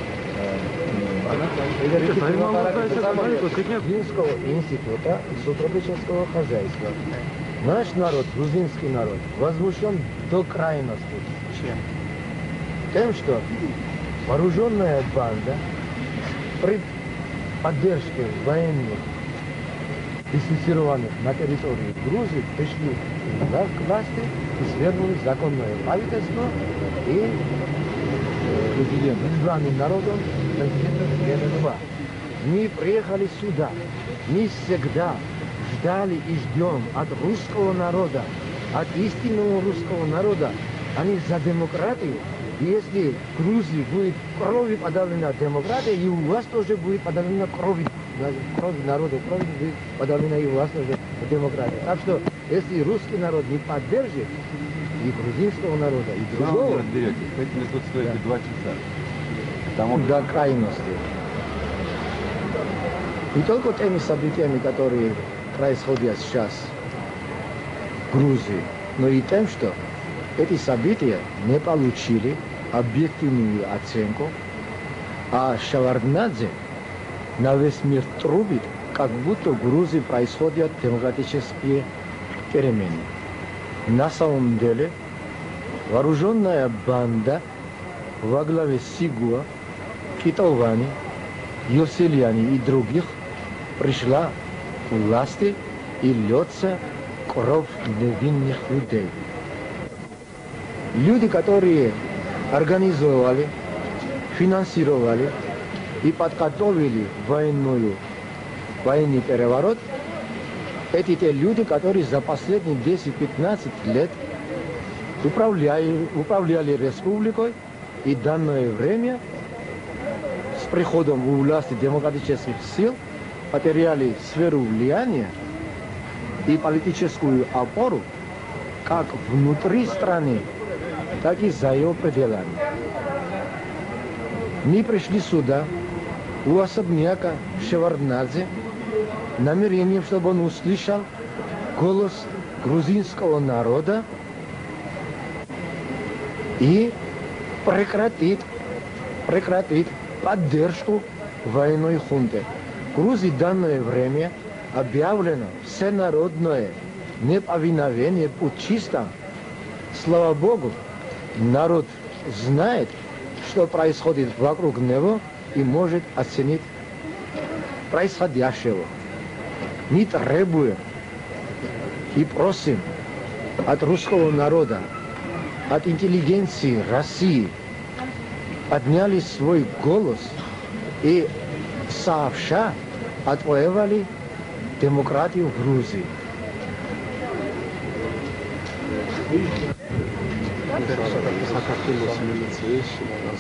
Грузинского института субтропического хозяйства. Наш народ, грузинский народ, возмущен до крайности. Чем? Тем, что вооруженная банда при поддержке военных, дислоцированных на территории Грузии, пришли к власти и свергнули законное правительство и избранным народом президента два. Мы приехали сюда, мы всегда ждали и ждем от русского народа, от истинного русского народа, они за демократию. И если в Грузии будет кровью подавлена демократия, и у вас тоже будет подавлена кровь, кровь народа, кровь будет подавлена и у вас тоже демократия. Так что, если русский народ не поддержит, и грузинского народа, и другого... Вы разберетесь, поэтому тут стоите да. два часа. Потому до крайности. Не только теми событиями, которые происходят сейчас в Грузии, но и тем, что эти события не получили объективную оценку, а Шеварднадзе на весь мир трубит, как будто в Грузии происходят демократические перемены. На самом деле, вооруженная банда во главе Сигуа, Китовани, Йосельяни и других пришла к власти и льется кровь невинных людей. Люди, которые организовали, финансировали и подготовили военную, военный переворот, эти те люди, которые за последние десять-пятнадцать лет управляли, управляли республикой, и в данное время с приходом у власти демократических сил потеряли сферу влияния и политическую опору как внутри страны, так и за ее пределами. Мы пришли сюда, у особняка Шеварднадзе, намерением, чтобы он услышал голос грузинского народа и прекратит, прекратит поддержку военной хунты. В Грузии в данное время объявлено всенародное неповиновение путчистам. Слава Богу, народ знает, что происходит вокруг него и может оценить происходящего. Мы требуем и просим от русского народа, от интеллигенции России, подняли свой голос и сообща отвоевали демократию в Грузии. საქართველოს მილიციის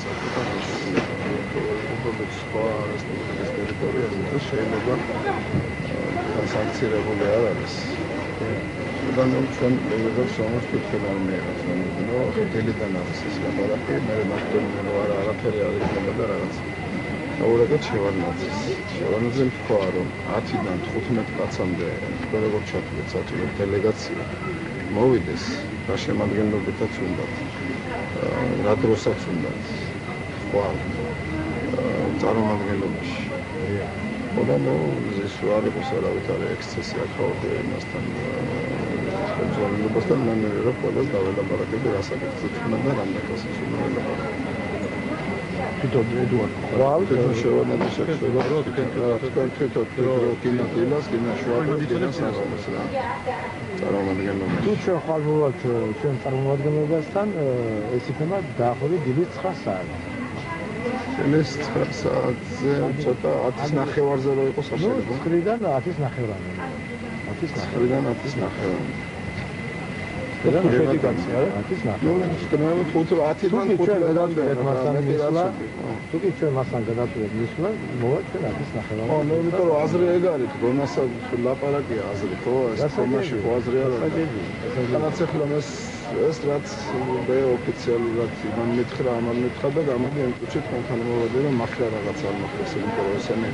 უბრალოდ სხვა რესპუბლიკის ტერიტორიაზე შეიძლება სანქცირებული არ არის. ანუ ჩვენ როგორც სამართლებრივი ნო დელიდან არის ეს ლაპარაკი, მე მარტო არა არაფერი არ იქნება და რაღაც. აურაკეთ შევარნაძის. შევარნაძემ თქვა, რომ ათიდან თხუთმეტ კაცამდე როგორც ჩათვლით საჭირო დელეგაცია მოვიდეს რა შემადგენლობითაც უნდათ, რა დროსაც უნდათ, სხვა წარმომადგენლობაში. خدا نو سوال بسیار اوتار اکسسیا خواهد نستن جالب بستن من رو خدا داوود برکه بیاسا که من دارم نکاسی شما Pitod Eduard. Wow, to show na to się to to to to kina tilas kina shwa kina sasa. Salam alaikum. Tu چه حال بود چون فرمود گمستان اسیفما داخلی دیویت خاصه. لیست خاصه چطور آتش نخوارزه رو یکو ساشه. نو خریدن آتش نخوارن. آتش خریدن آتش نخوارن. خریدن شدی کنسی آتش نخوارن. نو کنم خودت آتش من خودت نداد مثلا تو که چون مثلا دادات میشن مواد چون آتش نخوارن. آه نه تو آزری اگاری تو مثلا فلا پارا کی آزری تو استماشی تو آزری رو. انا تخلم اس استرات به اوفیسیال رات من میتخرام من میتخبر اما این چیت کن خانم وادر مخیر راغتسال مختصر میکنه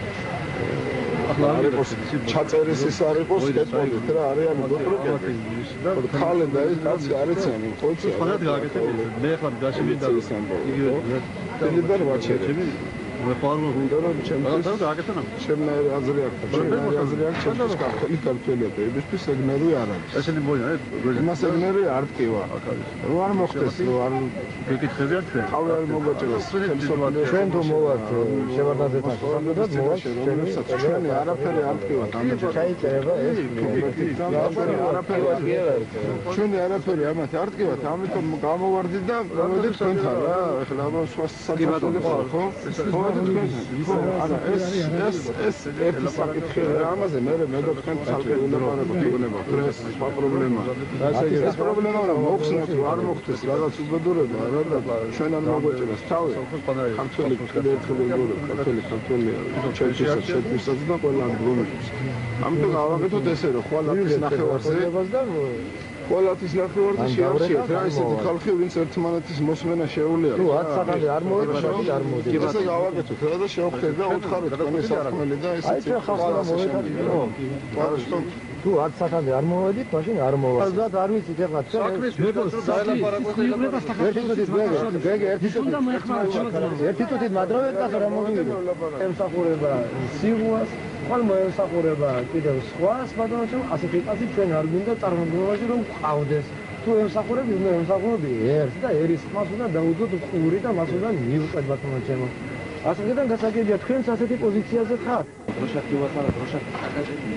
ახლა არის ჩაწერის ის არის სკეპოლით რა არის ამ დოტროკები ხალე და ის კაცი არიცანი ხოლმე ხალხად გააკეთებინა მე ახლა გაშები და იგივე დელიბერ ვაჩერები მე ფარმა უნდა რომ ჩემთვის გააკეთებინა ჩემნაირ აზრი აქვს ჩემნაირ აზრი აქვს ჩემთვის ქართული ქართველები იმისთვის ეგნერი არ არის ესენი მოია იმას ეგნერი არ ტკივა რო არ მოხდეს რო არ გეკითხებია ჩვენ ყავი არ მოგაჭიროს ჩვენ თუ მოვართ შევარდაძეთან სამდღაც მოვართ ჩვენი არაფერი არ ტკივა თამაში ჩაიწერება ეს არაფერი ჩვენი არაფერი ამათი არ ტკივა ამიტომ გამოვარდით და მოვედით თქვენთან რა ეხლა ამ სხვა საკითხები ხო ხო არა ეს ეს ეს ერთი საკითხი ამაზე მე მე და თქვენ ცალკე ვილაპარაკოთ იქნება ეს სხვა პრობლემა ეს პრობლემა რა მოხსნათ არ მოხდეს რაღაც უბედურება რა და ჩვენ არ მოგვეჭიროს თავი ქართული კრედიტული ქართული ქართული ჩერჩისა ჩერჩისაც და ყველა გლომებს ამიტომ გავაკეთოთ ესე რომ ხვალათის ნახევარზე ხვალათის ნახევარზე შეახშიეთ რა ესეთი ხალხი ვინც ერთმანეთის მოსმენა შეუძლია თუ ათ საათამდე არ მოვიდა შევიდე არ მოვიდა ესე გავაკეთოთ რა და შევხვდეთ და უთხარით თქვენი საქმელი და ესეც აი ჩვენ ხალხმა მოვიდა არა что თუ ათ საათამდე არ მოვედით მაშინ არ მოვასწრებთ ზოგადად არ ვიცით ეხლა ჩვენ ერთი თუთით მადრავეთ კაცო რა მოვიდა ემსახურება სიგუას ხოლმე ემსახურება კიდევ სხვას ბატონო ასეთი კაცი ჩვენ არ გვინდა წარმოგდგენაში რომ ყავდეს თუ ემსახურები უნდა ემსახურები ერთს და ერის ხმას უნდა დაუძოთ ყური და მას უნდა მივუყვეთ ბატონო ჩემო ასეთიდან გასაგებია თქვენც ასეთი პოზიციაზე ხართ დროშაკი ვასარა დროშაკი აკადემია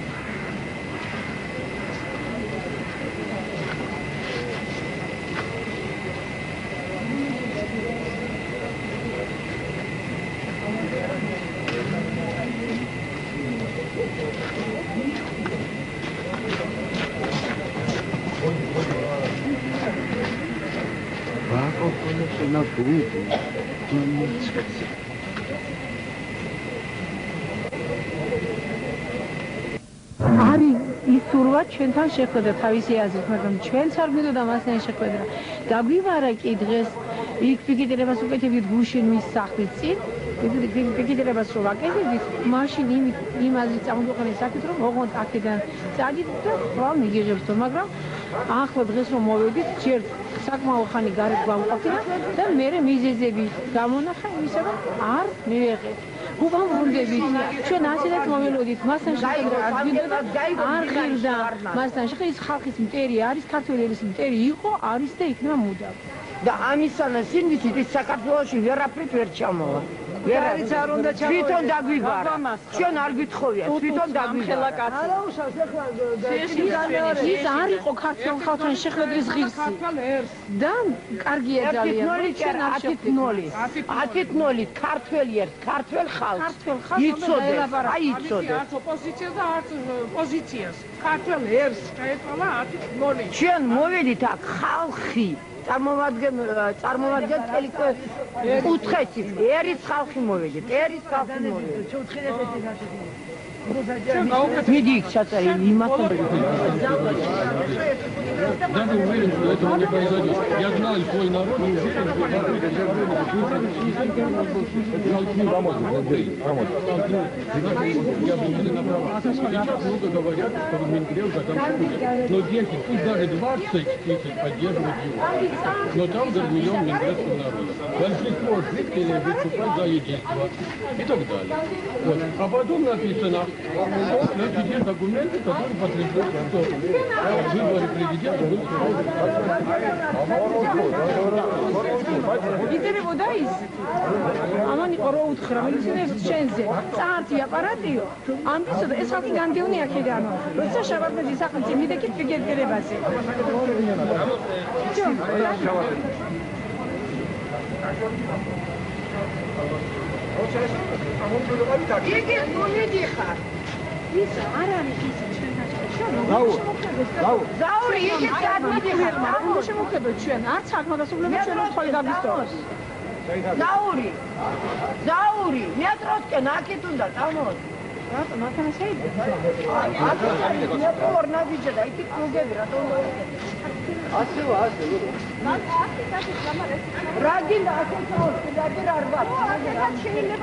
არის ისურვა ჩვენთან შეხვედრა თავისი აზრით, მაგრამ ჩვენც არ გვინდოდა მასთან შეხვედრა. დაგვივარა კი დღეს იქ პიკეტირებას უკეთებდით გუშინ მის სახლის წინ, პიკეტირებას რო ვაკეთებდით, მაშინ იმ იმ აზრით წამოგვიყენეთ საკითხი, რომ ოღონდ აქედან წადით და ხვალ მიგიღებსო, მაგრამ ახლა დღეს რომ მოვედით, ჯერ საკმაო ხანი გარეთ გვამყოფინა და მე მიზეზები გამონახა იმისა, რომ არ მივეღეთ. უბრუნდებით ჩვენ ასეთაც მოველოდით მასთან შეხვედრა არ გვინდოდა არ ღირდა მასთან შეხვედრა ის ხალხის მტერი არის ქართველების მტერი იყო არის და იქნება მუდამ და ამისანა სინდიცით ის საქართველოში ვერაფრით ვერ ჩამოვა ვერაც არ უნდა ჩამოვა თვითონ დაგვიბარა ჩვენ არ გვითხოვია თვითონ დაგვიბარა არა უშავს ეხლა ის არ იყო ქართველ ხალხთან შეხვედრის ღირსი და კარგია ძალიან ათით ნოლი ათით ნოლი ქართველი ერთ ქართველ ხალხს იცოდეს აი იცოდეს არც ოპოზიციას და არც პოზიციას ქართველ ერს შეეწოლა ათით ნოლი ჩვენ მოვედით აქ ხალხი წარმოვადგენ წარმოვადგენ თელი კუთხეში ერის ხალხი მოვედით ერის ხალხი მოვედით მიდი ჩაწერი იმასთან даже уверен, что этого не произойдет. Я знаю свой народ и уверен, что я буду направо. Сейчас много говорят, что в Мингрел заканчивается. Но десять, пусть даже двадцать тысяч поддерживают его. Но там горбуем мингрельского народа. Большинство жителей выступают за единство и так далее. Вот. А потом написано, вот эти документы, которые подтверждают, что выборы президента были იდერებო და ის ამან იყო რო უთხრა მილიციონერს ჩვენზე წართი აპარატიო ამბისო და ეს ხალხი განდევნე აქედან როცა შაბათი სახელმწიფო მიდეკით გეგერებაზე იგი მომედი ხარ ის არ არის ის ზაური იგი გადმოდი ხარ მაგრამ შემოხედო ჩვენ არც აღმოსავლება ჩვენ თქვი გაგისტოს ზაური ზაური მეტროსკენ აქეთ უნდა წამოდი რატო მაგანა შეიძლება აქ მე პორნავიჯა და იქით გოგები რატო ასე ასე რაგინდა აქეთ წავდი და არ ვარ მაგათ შეიძლება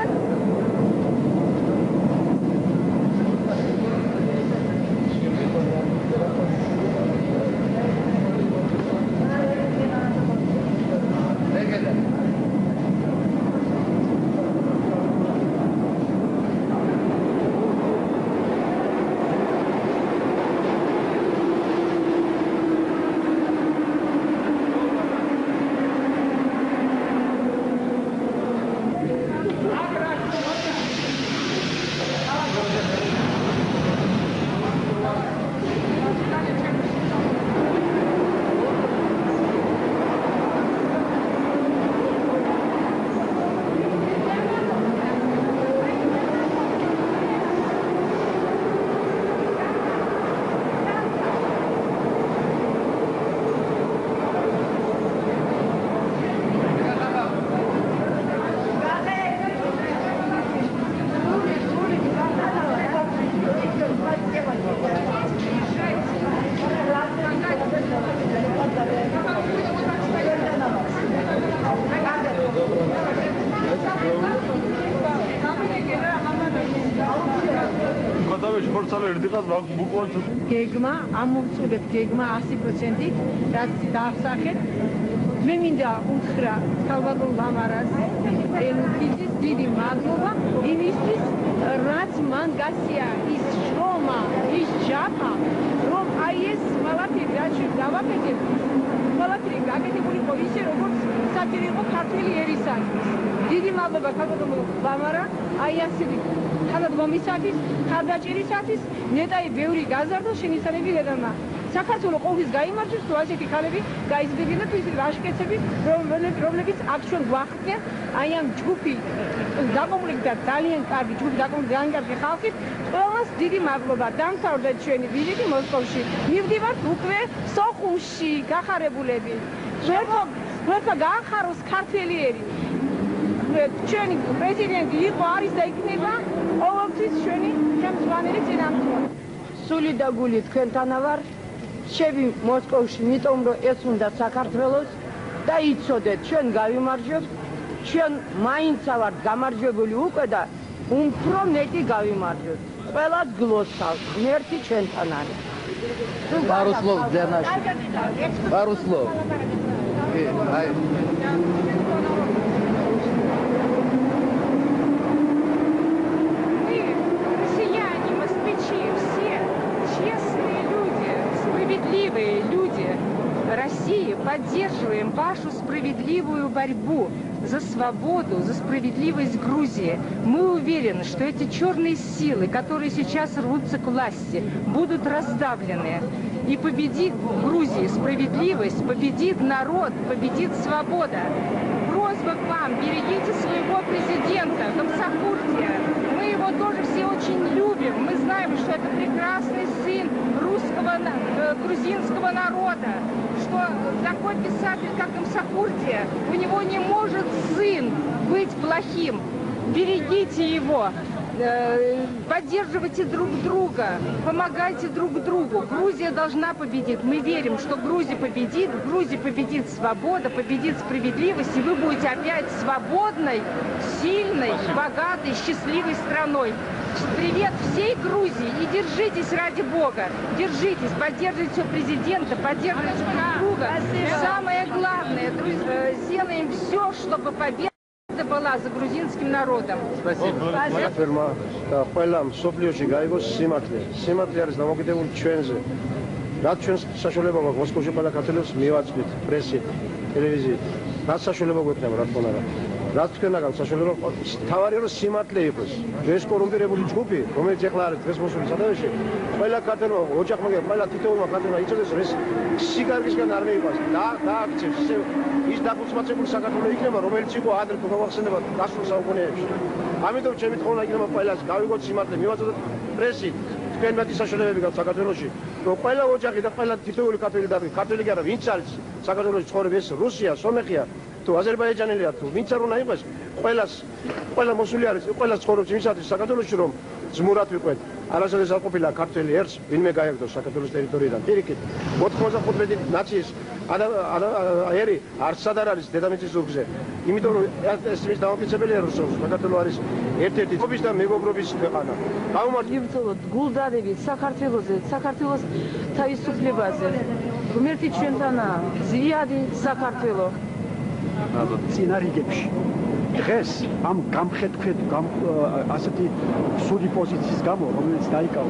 გეგმა ამოვწურეთ გეგმა ასი პროცენტით რაც დაახსახეთ მე მინდა უთხრა სალვადორ ლამარას ელუქიძის დიდი მადლობა იმისთვის რაც მან გასია ის შრომა ის ჯაფა რომ აი ეს ყველაფერი რაც დავაკეთეთ ყველაფერი გაკეთებული იყო ისე როგორც საჭირო იყო ქართული ერისათვის დიდი მადლობა სალვადორ ლამარა აი ასეთი თანადგომისათვის, ხარდაჭერისათვის, ნეტარი ბევრი გაზარდა შენისანები დედამა. საქართველოს ყოვლის გაიმარჯვებს, თუ ასეთი ხალები გაიზრდებიან და თუ ისეთი ვაჟკაცები, რომლებიც აქ ჩვენ გვახდიან, აი ამ ჯგუფი დაკომპლექტდა ძალიან კარგი ჯგუფი დაკომპლექტდა ძალიან კარგი ხალხი, ყველას დიდი მადლობა. დამთავრდა ჩვენი ვიზიტი მოსკოვში. მივდივართ უკვე სოხუმში გახარებულები. ვერთა გაახაროს ქართველიერი. ჩვენი პრეზიდენტი იყო არის და იქნება ყოველთვის ჩვენი შემწვანელი წინამძღვარი. სული და გული თქვენთანა ვარ. შევი მოსკოვში, იმიტომ რომ ეს უნდა საქართველოს და იცოდეთ, ჩვენ გავიმარჯვებთ. ჩვენ მაინც ვართ გამარჯვებული უკვე და უფრო მეტი გავიმარჯვებთ. ყველას გლოცავთ, ღმერთი ჩვენთან არის. Пару слов для наших. Пару слов. Ай. Справедливые люди России поддерживаем вашу справедливую борьбу за свободу, за справедливость Грузии. Мы уверены, что эти черные силы, которые сейчас рвутся к власти, будут раздавлены. И победит в Грузии справедливость, победит народ, победит свобода. Просьба к вам, берегите своего президента, Гамсахурдия. Мы его тоже все очень любим. Мы знаем, что это прекрасный сын русского, э, грузинского народа, что такой писатель, как Гамсахурдия, у него не может сын быть плохим. Берегите его. Э, поддерживайте друг друга, помогайте друг другу. Грузия должна победить. Мы верим, что Грузия победит. В Грузии победит свобода, победит справедливость, и вы будете опять свободной, сильной, богатой, счастливой страной. Привет всей Грузии и держитесь ради Бога. Держитесь, поддерживайте президента, поддерживайте друг друга. Самое главное, друзья, сделаем все, чтобы победа была за грузинским народом. Спасибо. Фирма, ყველამ სოფლიოში გაიგოს სიმართლე. სიმართლე არის დამოკიდებული ჩვენზე. რაც ჩვენს საშუალება გვაქვს მოსკოვში ყველა ქართველებს მივაწყდით პრესით, ტელევიზიით. რაც საშუალება გვექნება, რა თქმა უნდა. რაც თქვენაგან საშუალება თავარია რომ სიმართლე იყოს. ეს კორუმპირებული ჯგუფი, რომელიც ეხლა არის დღეს მოსული სათავეში, ყველა ქართველმა ოჯახმა, ყველა თითოეულმა ქართველმა იცოდეს, რომ ეს სიგარგისგან არ მეიყავს. და დააქცევს ისე ის დაფუძმაცებული საქართველო იქნება, რომელიც იყო ადრე თუ გავახსენებათ გასულ საუკუნეებში. ამიტომ ჩემი თხოვნა იქნება ყველას, გავიგოთ სიმართლე, მივაწოდოთ პრესით. თქვენ მეტი საშუალებები გაქვთ საქართველოში, რომ ყველა ოჯახი და ყველა თითოეული ქართველი და ქართველი კი არა, ვინც არის საქართველოში ცხოვრები, ეს რუსია, სომეხია, თუ აზერბაიჯანელია, თუ ვინც არ უნდა იყოს, ყველას ყველა მოსული არის, ყველა ცხოვრობს იმისათვის საქართველოში, რომ ძმურად ვიყვეთ. არასოდეს არ ყოფილა ქართველი ერთს, ვინმე გაეგდოს საქართველოს ტერიტორიიდან. პირიქით, ოთხმოცდახუთმეტი ნაციის ერი არც სად არ არის დედამიწის ზურგზე. იმიტომ რომ ეს ის დამოკიდებელია რომ საქართველო არის ერთ-ერთი ყოფის და მეგობრობის ქვეყანა. გავუმართლოთ გულდადებით საქართველოზე, საქართველოს თავისუფლებაზე. ღმერთი ჩვენთანაა, ზიადი საქართველო. წინარიგებში დღეს ამ გამხედქვეთ ასეთი სული პოზიციის გამო, რომელიც დაიკავა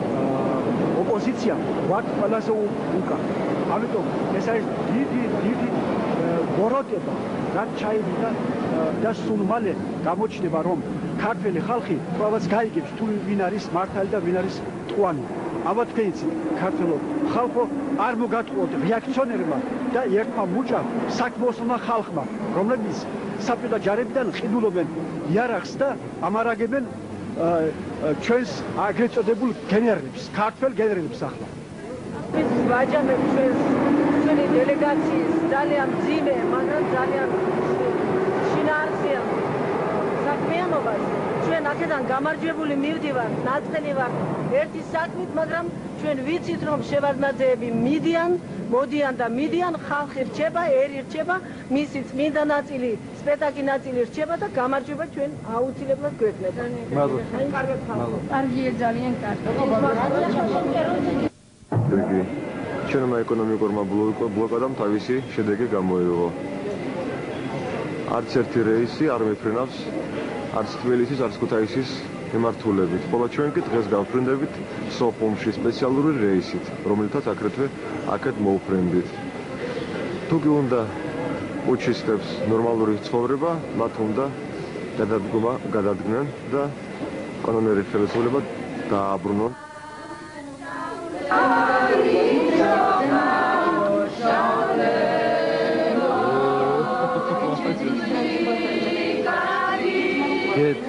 ოპოზიციამ, ვართ ყველაზე უკან. ამიტომ ეს არის დიდი დიდი გოროტება, რაც ჩაივიდა და სულ მალე გამოჩნდება, რომ ქართველი ხალხი ყველას გაიგებს თუ ვინ არის მართალი და ვინ არის ტყუანი. აბა თქვენიც ქართველო ხალხო არ მოგატყუოთ რეაქციონერმა და ერთმა მუჭამ საქმოსულმა ხალხმა, რომლებიც საბჭოთა ჯარებიდან ყიდულობენ იარაღს და ამარაგებენ ჩვენს აგრეთ წოდებულ გენერლებს, ქართველ გენერლებს ახლა. ის ვაჯამებ ჩვენს ჩვენი დელეგაციის ძალიან ძიმე, მაგრამ ძალიან შინაარსია საქმიანობას. ჩვენ აქედან გამარჯვებული მივდივართ, ნაწილი ვართ ერთი საქმით, მაგრამ ჩვენ ვიცით რომ შევარდნაძეები მიდიან, მოდიან და მიდიან, ხალხი რჩება, ერი რჩება, მისი წმინდა ნაწილი, სპეტაკი ნაწილი რჩება და გამარჯვება ჩვენ აუცილებლად გვექნება. კარგია, ძალიან კარგი. იგი ჩვენმა ეკონომიკურმა ბლოკადამ თავისი შედეგი გამოიღო. არც ერთი რეისი არ მიფრინავს არც თბილისის, არც ქუთაისის მიმართულებით. ხოლო ჩვენ კი დღეს გავფრინდებით სოხუმში სპეციალური რეისით, რომელთაც აგრეთვე აქეთ მოვფრინდით. თუ კი უნდა უჩისდებს ნორმალური ცხოვრება, მათ უნდა გადადგომა გადადგნენ და კანონური ხელისუფლება დააბრუნონ. Good.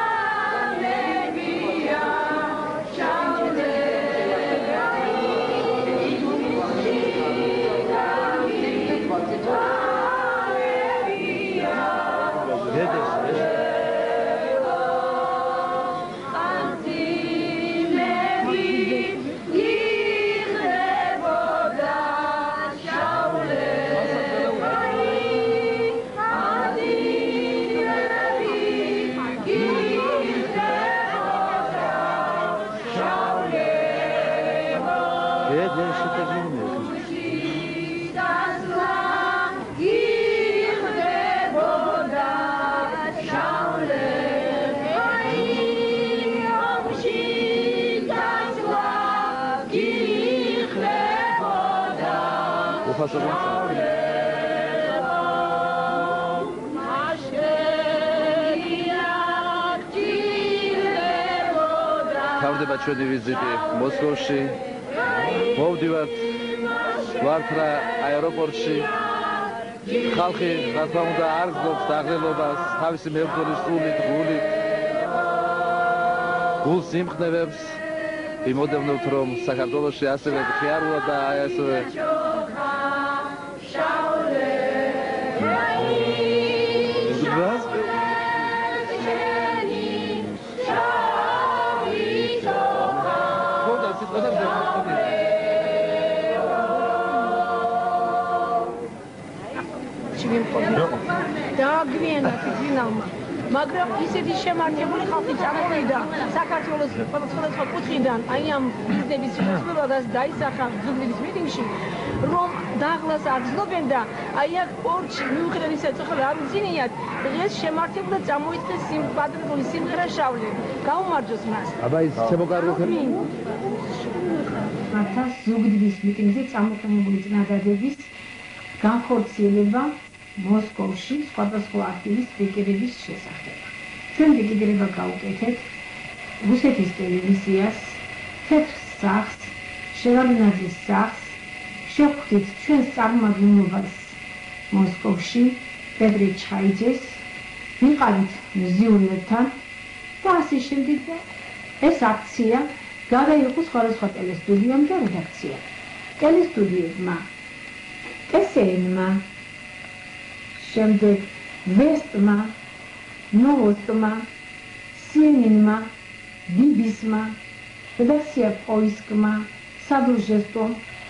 თავდება ჩვენი ვიზიტი მოსკოვში. მოვდივართ ვარდრა აეროპორტში. ხალხი რა თქმა უნდა არ გზობს დაღელობას, თავისი მებრძოლის სულით, გულით. გულს იმხნევებს. იმოდევნებთ რომ საქართველოში ასევე ღიაროა და ასევე Здравствуйте. მიმყოდნო. დააგვიანა ფინალმა. მაგრამ ისეთი შემართებული ხალხი წამოვიდა საქართველოს სხვადასხვა კუთხიდან, აი ამ მიზნების შესრულებას დაისახა ზუგდიდის მიტინგში, რომ დაღლას აღზნობენ და აი აქ პორტში მიუხედავად ისა, წოხლა არ უძინიათ, დღეს შემართებულად წამოიწყეს პატრიოტული სიმღერა შავლები. გაუმარჯოს მას. აბა ის შემოგარგო მართლა ზუგდიდის მიტინგზე წამოყენებული წინადადების განხორციელება მოსკოვში სხვადასხვა ადგილის პიკეტების შესახებ. ჩვენ პიკეტება გავუკეთეთ რუსეთის ტელევიზიას, თეთრ სახლს, შევარდნაძის სახლს, შევხვდით ჩვენს წარმომადგენლობას მოსკოვში, პეტრე ჩაიძეს, ვიყავით მზიურებთან და ასე შემდეგ. ეს აქცია გადაიღო სხვადასხვა ტელესტუდიამ და რედაქციამ. ტელესტუდიებმა, ტესენმა, შემდეგ ვესტმა, ნოვოსტმა, სიენინმა, ბიბისმა, რედაქცია პოისკმა, სადურჟესტომ,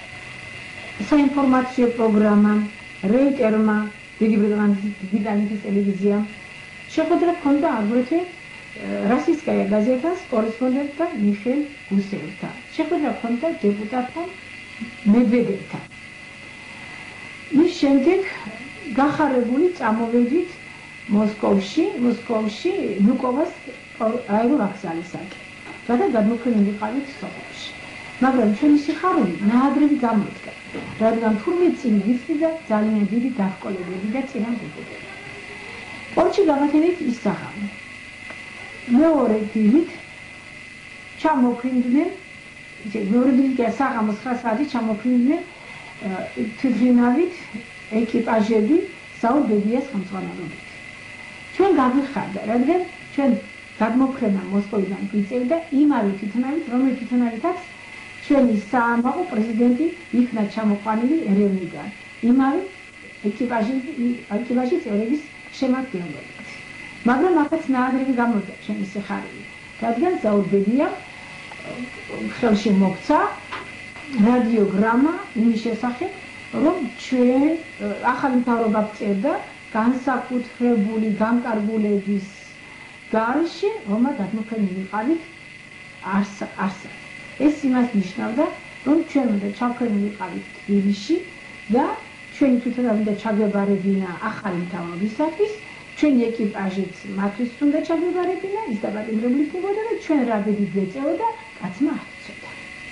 საინფორმაციო პროგრამამ, რეიტერმა, დიდი ბრიტანეთის ტელევიზიამ შეხვედრა ჰქონდა აგრეთვე რასისტская газетას კორესპონდენტთან მიხეილ გუსევთან. შეხვედრა ჰქონდა დეპუტატთან მედვედევთან. მის შემდეგ გახარებული წამოვედით მოსკოვში, მოსკოვში ნუკოვას აეროვокзალისაკენ. რათა გადმოქმნილი ვიყავით სოფელში. მაგრამ ჩვენი სიხარული ნაადრევი გამოდგა, რადგან თურმეტ წინ ვიცი და ძალიან დიდი დაჰკოლებები და წინამორბედები. პორტში გამათენით ისაღამო. მეორე დილით ჩამოქმნდნენ, მეორე დილით საღამოს ცხრა საათით ჩამოქმნდნენ თვითმფრინავით ეკიპაჟები საუბედიას ხელმძღვანელობით. ჩვენ გავიხარდა, რადგან ჩვენ გადმოქმნა მოსკოვიდან გვიწევდა იმავე თვითმფრინავით, რომელიც თვითმფრინავითაც ჩვენი საამაყო პრეზიდენტი იქნა ჩამოყვანილი ერევნიდან. იმავე ეკიპაჟის წევრების შემადგენლობით. მაგრამ აქაც ნაადრევი გამოდგა ჩვენი სიხარული, რადგან საუბედიამ ხელში მოგცა რადიოგრამა იმის შესახებ, რომ ჩვენ ახალი მთავრობა გწერდა განსაკუთრებული განკარგულების გარეშე, რომაც გადმოქმნილი ვიყავით არსად. ეს იმას ნიშნავდა, რომ ჩვენ უნდა ჩავქმნილი ვიყავით თბილისში და ჩვენი თვითონა უნდა ჩაგვებარებინა ახალი მთავრობისათვის, ჩვენი ეკიპაჟიც მათთვის უნდა ჩაგვებარებინა, ის დაპატიმრებული იქნებოდა და ჩვენ რა ბედი გვეწეოდა, კაცმა არ იცოდა.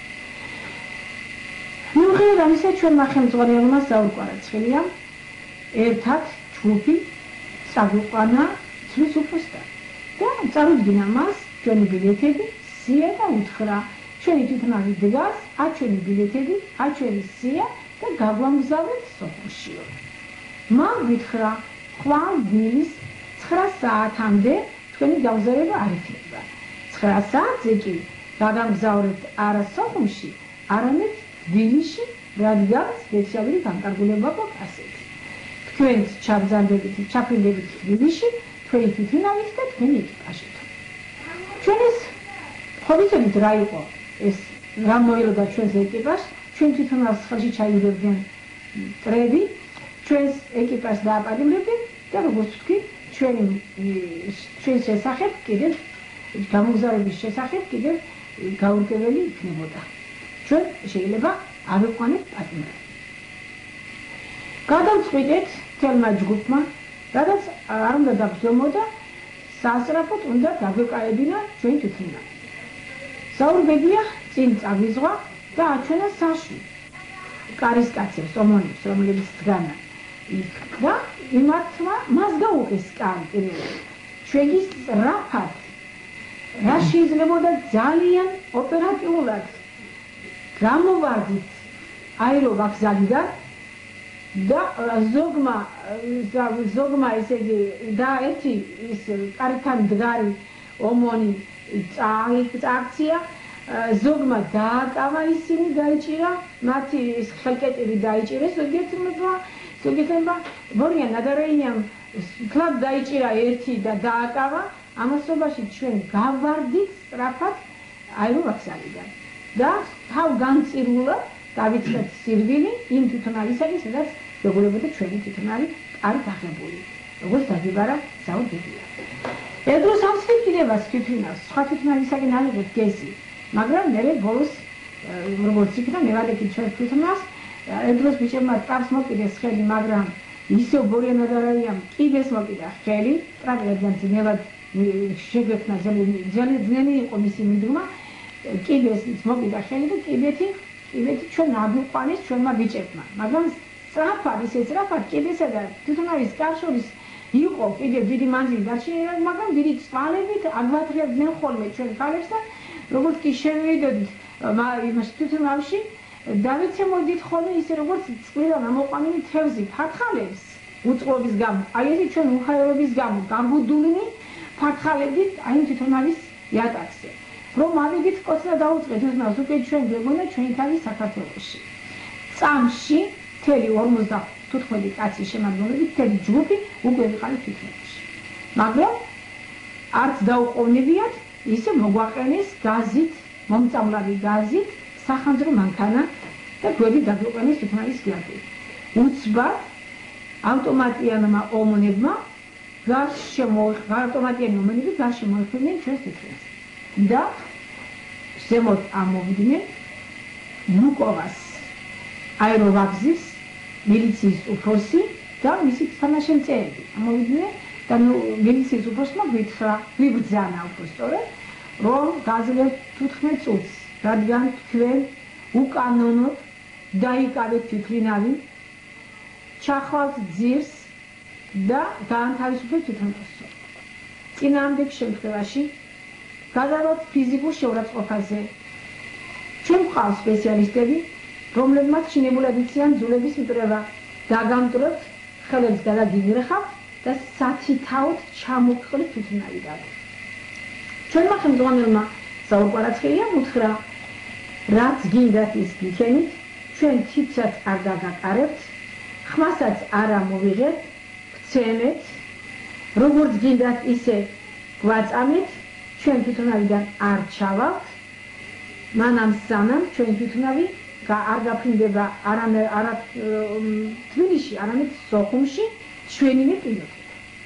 მიუხედავად ამისა, ჩვენმა ხელმძღვანელმა ზაურ კვარაცხელიამ ერთად ჯგუფი წაგვიყვანა ცვლის უფროსთან და წარუდგინა მას ჩვენი ბილეთები, სია და უთხრა, ჩვენი თვითმფრინავი დგას, ა ჩვენი ბილეთები, ა ჩვენი სია და გაგვამგზავრეთ სოფელშიო. მან გითხრა, ხვალ დილის ცხრა საათამდე თქვენი გამგზავრება არ იქნება. ცხრა საათზე კი გადამგზავრებთ არა სოფელში, არამედ თბილისში, რადგან სპეციალური განკარგულება გვაქვს ასეთი. თქვენც ჩაბრძანდებით, ჩაფრინდებით თბილისში, თქვენი თვითმფრინავით და თქვენი ეკიპაჟით. ჩვენ ეს ხობიცებით რა იყო ეს რა მოელოდა ჩვენს ეკიპაჟს, ჩვენ თვითმფრინავს ხელში ჩაიგდებდნენ ტრები, ჩვენს ეკიპაჟს დააპატიმრებდნენ და როგორც ვთქვი, ჩვენი ჩვენს შესახებ კიდევ გამოგზავრების შესახებ კიდევ გაურკვეველი იქნებოდა. ჩვენ შეიძლება ავიყვანეთ პატიმრები. გადავწყვიტეთ თელმა ჯგუფმა, რადგან არ უნდა დაგრძელმოდა, სასწრაფოდ უნდა დაგვეკაებინა ჩვენი თვითმფრინავი. საუბედია წინ წავიზღვა და აჩვენა საშუალო კარისკაცებს, ომონებს, რომლებიც დგანან იქ და იმართმა მას გაუღეს კარი პირველად. ჩვენი სწრაფად რა შეიძლებოდა ძალიან ოპერატიულად გამოვარდით აეროვокзალიდან და ზოგმა ზოგმა ესე იგი და ერთი ის კართან მდგარი ომონი წააქცია, ზოგმა დააკავა ისინი, დაიჭირა, მათი ხელკეტები დაიჭირეს, ზოგიერთმა ზოგიერთმა ბორიან ნადარეინიამ კლად დაიჭირა ერთი და დააკავა, ამასობაში ჩვენ გავვარდით სწრაფად აეროვокзალიდან და თავ განწირულა დავიწყეთ სირბილი იმ თვითმფრინავისაკენ, სადაც ეგულებოდა ჩვენი თვითონარი არ დაღებული როგორც დაგიბარა საუბედია ეს დროს სამსხივრებას თვითონავს სხვა თვითონარისაგან არ იყო გესი მაგრამ მე ბოლოს როგორც იქნა მე ვადექი ჩვენ თვითონავს ეს დროს ბიჭებმა ტრაპს მოკიდეს ხელი მაგრამ ისევ ბორიანადარაიამ კიდეს მოკიდა ხელი ტრაპიდან ძნელად შეგვექნა ძალიან ძნელი იყო მისი მიდრომა კიდეს მოკიდა ხელი და კიდეთი კიდეთი ჩვენ აგვიყვანეს ჩვენმა ბიჭებმა მაგრამ სწრაფად ისე სწრაფად კიდესა და თვითონარის კარშორის იყო კიდე დიდი მანძილი დარჩენილი მაგრამ დიდი წყალებით აგვატრიებდნენ ხოლმე ჩვენ ქალებს და როგორც კი შევიდოდით იმას თვითონავში დავიცემოდით ხოლმე ისე როგორც წყლიდან ამოყვანილი თევზი ფარხალებს უწყლობის გამო აი ესე ჩვენ უხაერობის გამო გამბუდულნი ფარხალებით აი თვითონავის იატაკზე რომ ავიდით კოცნა დაუწყეთ თვითონავს უკვე ჩვენ გვეგონა ჩვენი თავი საქართველოში წამში მთელი ორმოცდათოთხმეტი კაცის შემადგენლობით მთელი ჯგუფი უკვე ვიყავით თვითონაში მაგრამ არც დაუყოვნებიათ ისე მოგვაყენეს გაზით მომწამლავი გაზით სახანძრო მანქანა და გვერდით დაგვიყვანეს თვითონავის გიარდი უცბად ავტომატიანმა ომონებმა გარშე მოიხდა ავტომატიანი ომონები გარშე მოიხდნენ ჩვენს თვითონას და ზემოთ ამოვიდნენ ნუკოვას აეროვაგზის მილიციის უფროსი და მისი თანაშემწეები ამოვიდნენ და მილიციის უფროსმა გითხრა გვიბრძანა უფროსწორად რომ გაძლევთ თუთხმეტ წუთს რადგან თქვენ უკანონოდ დაიკავეთ თვითმფრინავი ჩახვალთ ძირს და გაანთავისუფლეთ თვითმფრინავსო წინააღმდეგ შემთხვევაში გადავალთ ფიზიკურ შეურაცხყოფაზე ჩვენ გვყავს სპეციალისტები რომლებმაც ჩინებულად იციან ძულების მტრევა დაგამტროთ ხელებს გადაგიგრეხავთ და სათითაოდ ჩამოგხლით თვითმფრინავიდან ჩვენმა ხელმძღვანელმა საუბარაცხელია უთხრა რაც გინდათ ის გიქენით ჩვენ თითსაც არ დაგაკარებთ ხმასაც არ ამოვიღებთ გცემეთ როგორც გინდათ ისე გვაწამეთ ჩვენ თვითონავიდან არ ჩავალთ მანამ სანამ ჩვენ თვითონავი არ გაფრინდება არამედ არა თბილისში არამედ სოხუმში ჩვენივე პილოტები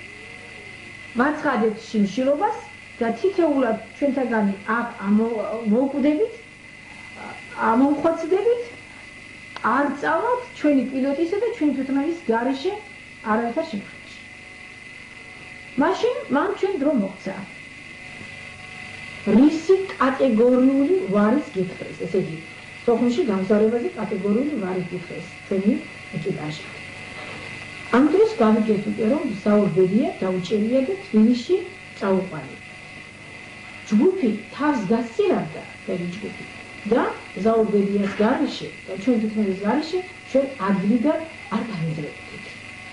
ვაცხადეთ შიმშილობას და თითოეულად ჩვენთაგანი აქ მოვკვდებით ამომხოცდებით არ წავალთ ჩვენი პილოტისა და ჩვენი თვითონავის გარეშე არავითარ შემთხვევაში მაშინ მან ჩვენ დრო მოხდა რისი კატეგორიული ვარის გითხრეს ესე იგი სოხუმში გამგზავრებაზე კატეგორიული ვარის გითხრეს ჩვენი ეკიპაჟი ამ დროს გავიგეთ უკვე რომ საუბედია დაუჭერია და თბილისში წაუყვანეთ ჯგუფი თავს გასცილავდა ფერი ჯგუფი და ზაურბედიას გარეშე და ჩვენ თვითონის გარეშე ჩვენ ადლიდან არ გამიძლებდით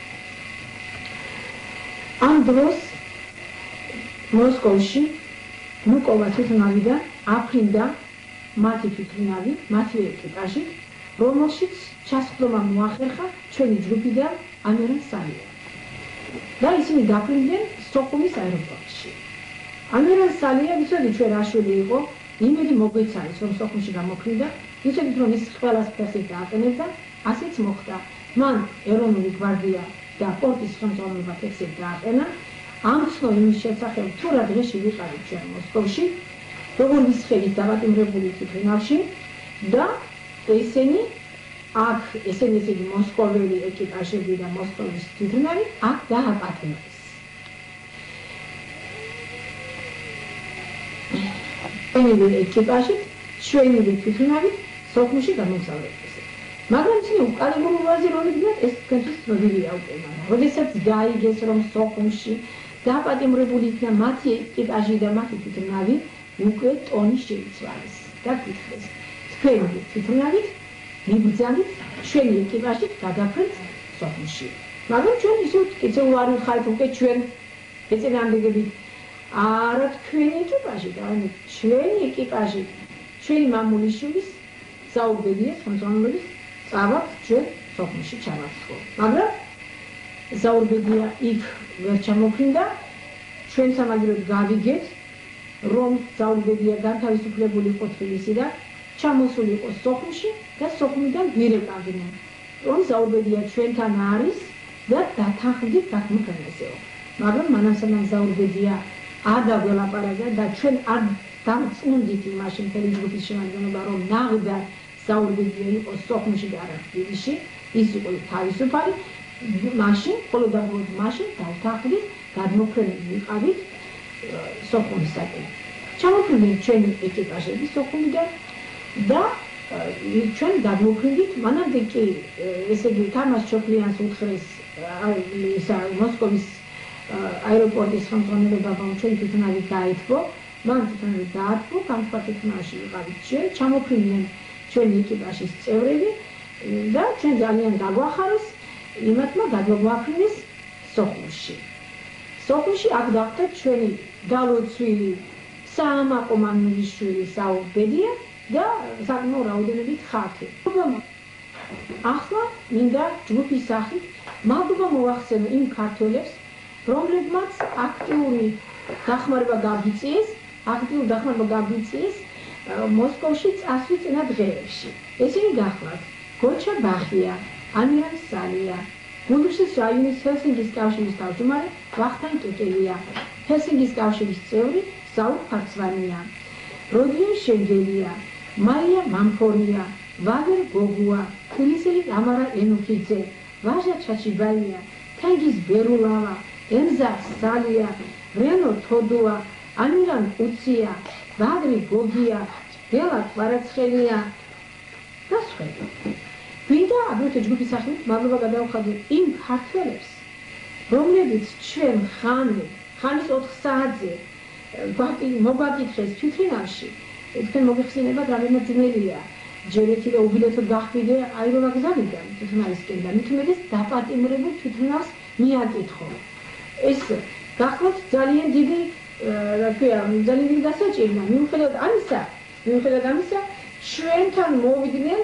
ამ დროს მოსკოვში ნუკოვა თვითონავიდან აფრინდა მათი თვითონავი მათი ეკიპაჟი რომელშიც ჩასხდომა მოახერხა ჩვენი ჯგუფიდან ამერან სალია და ისინი დაფრინდნენ სოხუმის აეროპორტში ამერან სალია ვიცოდი ჩვენ რა შვილი იყო იმედი მოგვეცალის რომ სოხუმში გამოფრინდა ვიცოდით რომ ის ყველას ფერსით დააყენებდა ასეც მოხდა მან ეროვნული გვარდია და პორტის ხელმძღვანელობა ფერსით დააყენა ამ ცნო იმის შესახებ თუ რა დღეში ვიყავით ჩვენ მოსკოვში როგორ ვისხებით დაბატიმრებული თვითონავში და ესენი აქ ესენი ესენი მოსკოველი ეკიპაჟები და მოსკოვის თვითონავი აქ დააპატიმრეს ჩვენი ეკიპაჟი ჩვენი თვითონავი სოხუმში გამოგზავრეს მაგრამ ისინი უკანონო ვაზი რომ იდგნენ ეს თქვენთვის ცნობილია უკვე მაგრამ როდესაც გაიგეს რომ სოხუმში დააპატიმრებული იქნა მათი ეკიპაჟი და მათი თვითონავი უკვე ტონი შეიცვალეს და გითხრეს თქვენი თვითონავით მიბრძანით ჩვენი ეკიპაჟით გადაფრით სოხუმში მაგრამ ჩვენ ისე კიდევ არ ვიხარით უკვე ჩვენ ეწინააღმდეგებით არა თქვენი ეკიპაჟი და არამედ ჩვენი ეკიპაჟი ჩვენი მამულიშვილის საუბედიას ხელმძღვანელობის წავალთ ჩვენ სოხუმში ჩავარცხო მაგრამ საუბედია იქ ვერ ჩამოფრინდა ჩვენ სამაგიეროდ გავიგეთ რომ საუბედია განთავისუფლებული იყო თბილისიდან ჩამოსული იყო სოხუმში და სოხუმიდან გვირეკავდნენ რომ საუბრია ჩვენთან არის და დათანხმდით დათმობენაზეო. მაგრამ მანასანამ საუბრია არ დაგველაპარაკა და ჩვენ არ დამწუნდით იმაში მთელი ჯგუფის შემადგენლობა რომ ნაღდა საუბრია იყო სოხუმში და არა თბილისში, ის იყო თავისუფალი, მაშინ ხოლო და მხოლოდ მაშინ დავთანხმდით გადმოფრენილი ვიყავით სოხუმისაკენ. ჩამოფრინდით ჩვენი ეკიპაჟები სოხუმიდან და ჩვენ გადმოფრინდით, მანამდე კი ესე იგი თამაშ ჩოქლიანს უთხრეს ისა მოსკოვის აეროპორტის ხელმძღვანელობამ ჩვენ თვითონავით დაეთბო, მან თვითონავით დაათბო, განსხვავებაში ვიყავით ჩვენ, ჩამოფრინდნენ ჩვენი ეკიპაჟის წევრები და ჩვენ ძალიან დაგვახარეს იმათმა გადმოგვაფრინეს სოხუმში. სოხუმში აქ დავხდა ჩვენი დალოცვილი საამაყო მამიშვილი საუბედია და საკმაო რაოდენობით ხალხი. ახლა მინდა ჯგუფის სახით მადლობა მოვახსენო იმ ქართველებს, რომლებმაც აქტიური დახმარება გავიწიეს, აქტიური დახმარება გავიწიეს მოსკოვში წასვლის წინა დღეებში. ესენი გახლავთ გოჩა ბახია, ამირან სალია, გულუშის რაიონის ჰელსინკის კავშირის თავმჯდომარე ვახტანგ ტუტელია, ჰელსინკის კავშირის წევრი საულ ფარცვანია, როდრიო შენგელია, მარია მამფორია, ვაგერ გოგუა, ქრისელი ამარა ენუქიძე, ვაჟა ჩაჩიბალია, თენგიზ ბერულავა, ემზა სალია, რენო თოდუა, ამირან უცია, ვაგრი გოგია, დელა კვარაცხელია და სხვა. გვინდა აგრეთვე ჯგუფის სახელით მადლობა გადავხადოთ იმ ქართველებს, რომლებიც ჩვენ ხანი, ხანის ოთხ საათზე მოგვაკითხეს თვითმფრინავში, თქვენ მოგეხსენებათ რამდენიმე ძნელია, ჯერ ერთი და უბილეთოდ გახვიდე აეროვაგზალიდან თვითმფრინავისკენ და მით უმეტეს დაპატიმრებულ თვითმფრინავს მიაკითხო. ეს გახლავთ ძალიან დიდი, რა ქვია, ძალიან დიდი დასაჭირნა. მიუხედავად ამისა, მიუხედავად ამისა, ჩვენთან მოვიდნენ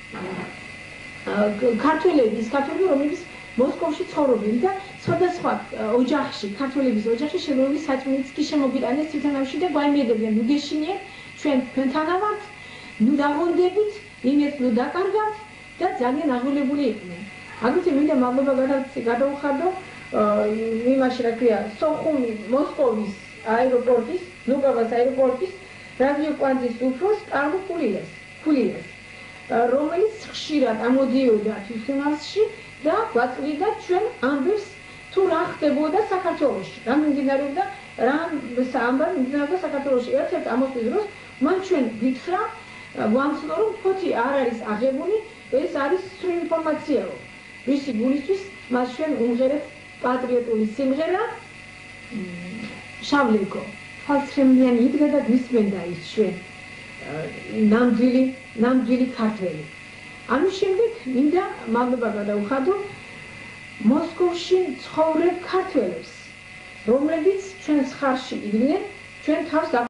ქართველები, ის ქართველები, რომლებიც მოსკოვში ცხოვრობენ და სხვადასხვა ოჯახში, ქართველების ოჯახში შემოვლების საჭმელიც კი შემოგიტანეს თვითმფრინავში და გვაიმედებიან, ნუ გეშინიეთ, ჩვენ თქვენთანა ვართ, ნუ დაღონდებით, იმით ნუ დაკარგავთ და ძალიან აღულებული იყვნენ. აგრეთვე მინდა მადლობა გადავუხადო იმაში, რა ქვია, სოხუმის, მოსკოვის აეროპორტის, ნუკავას აეროპორტის რადიო კვანძის უფროს კარლო ფულილეს, რომელიც ხშირად ამოდიოდა თვითმფრინავში და გვაწვდიდა ჩვენ ამბებს თუ რა ხდებოდა საქართველოში, რა მიმდინარეობდა, რა ამბავი მიმდინარეობდა საქართველოში. ერთ-ერთ ამოსვლის დროს მან ჩვენ გითხრა, გვამცნო რომ ფოთი არ არის აღებული, ეს არის სრული ინფორმაციაო. ვისი გულისთვის მას ჩვენ უმღერეთ პატრიოტული სიმღერა შავლეკო. ხალხრემლიანი იდგა და გვისმენდა ის ჩვენ ნამდვილი ნამდვილი ქართველი. ამის შემდეგ მინდა მადლობა გადავუხადო მოსკოვში ცხოვრებ ქართველებს, რომლებიც ჩვენს ხარში იდგნენ, ჩვენ თავს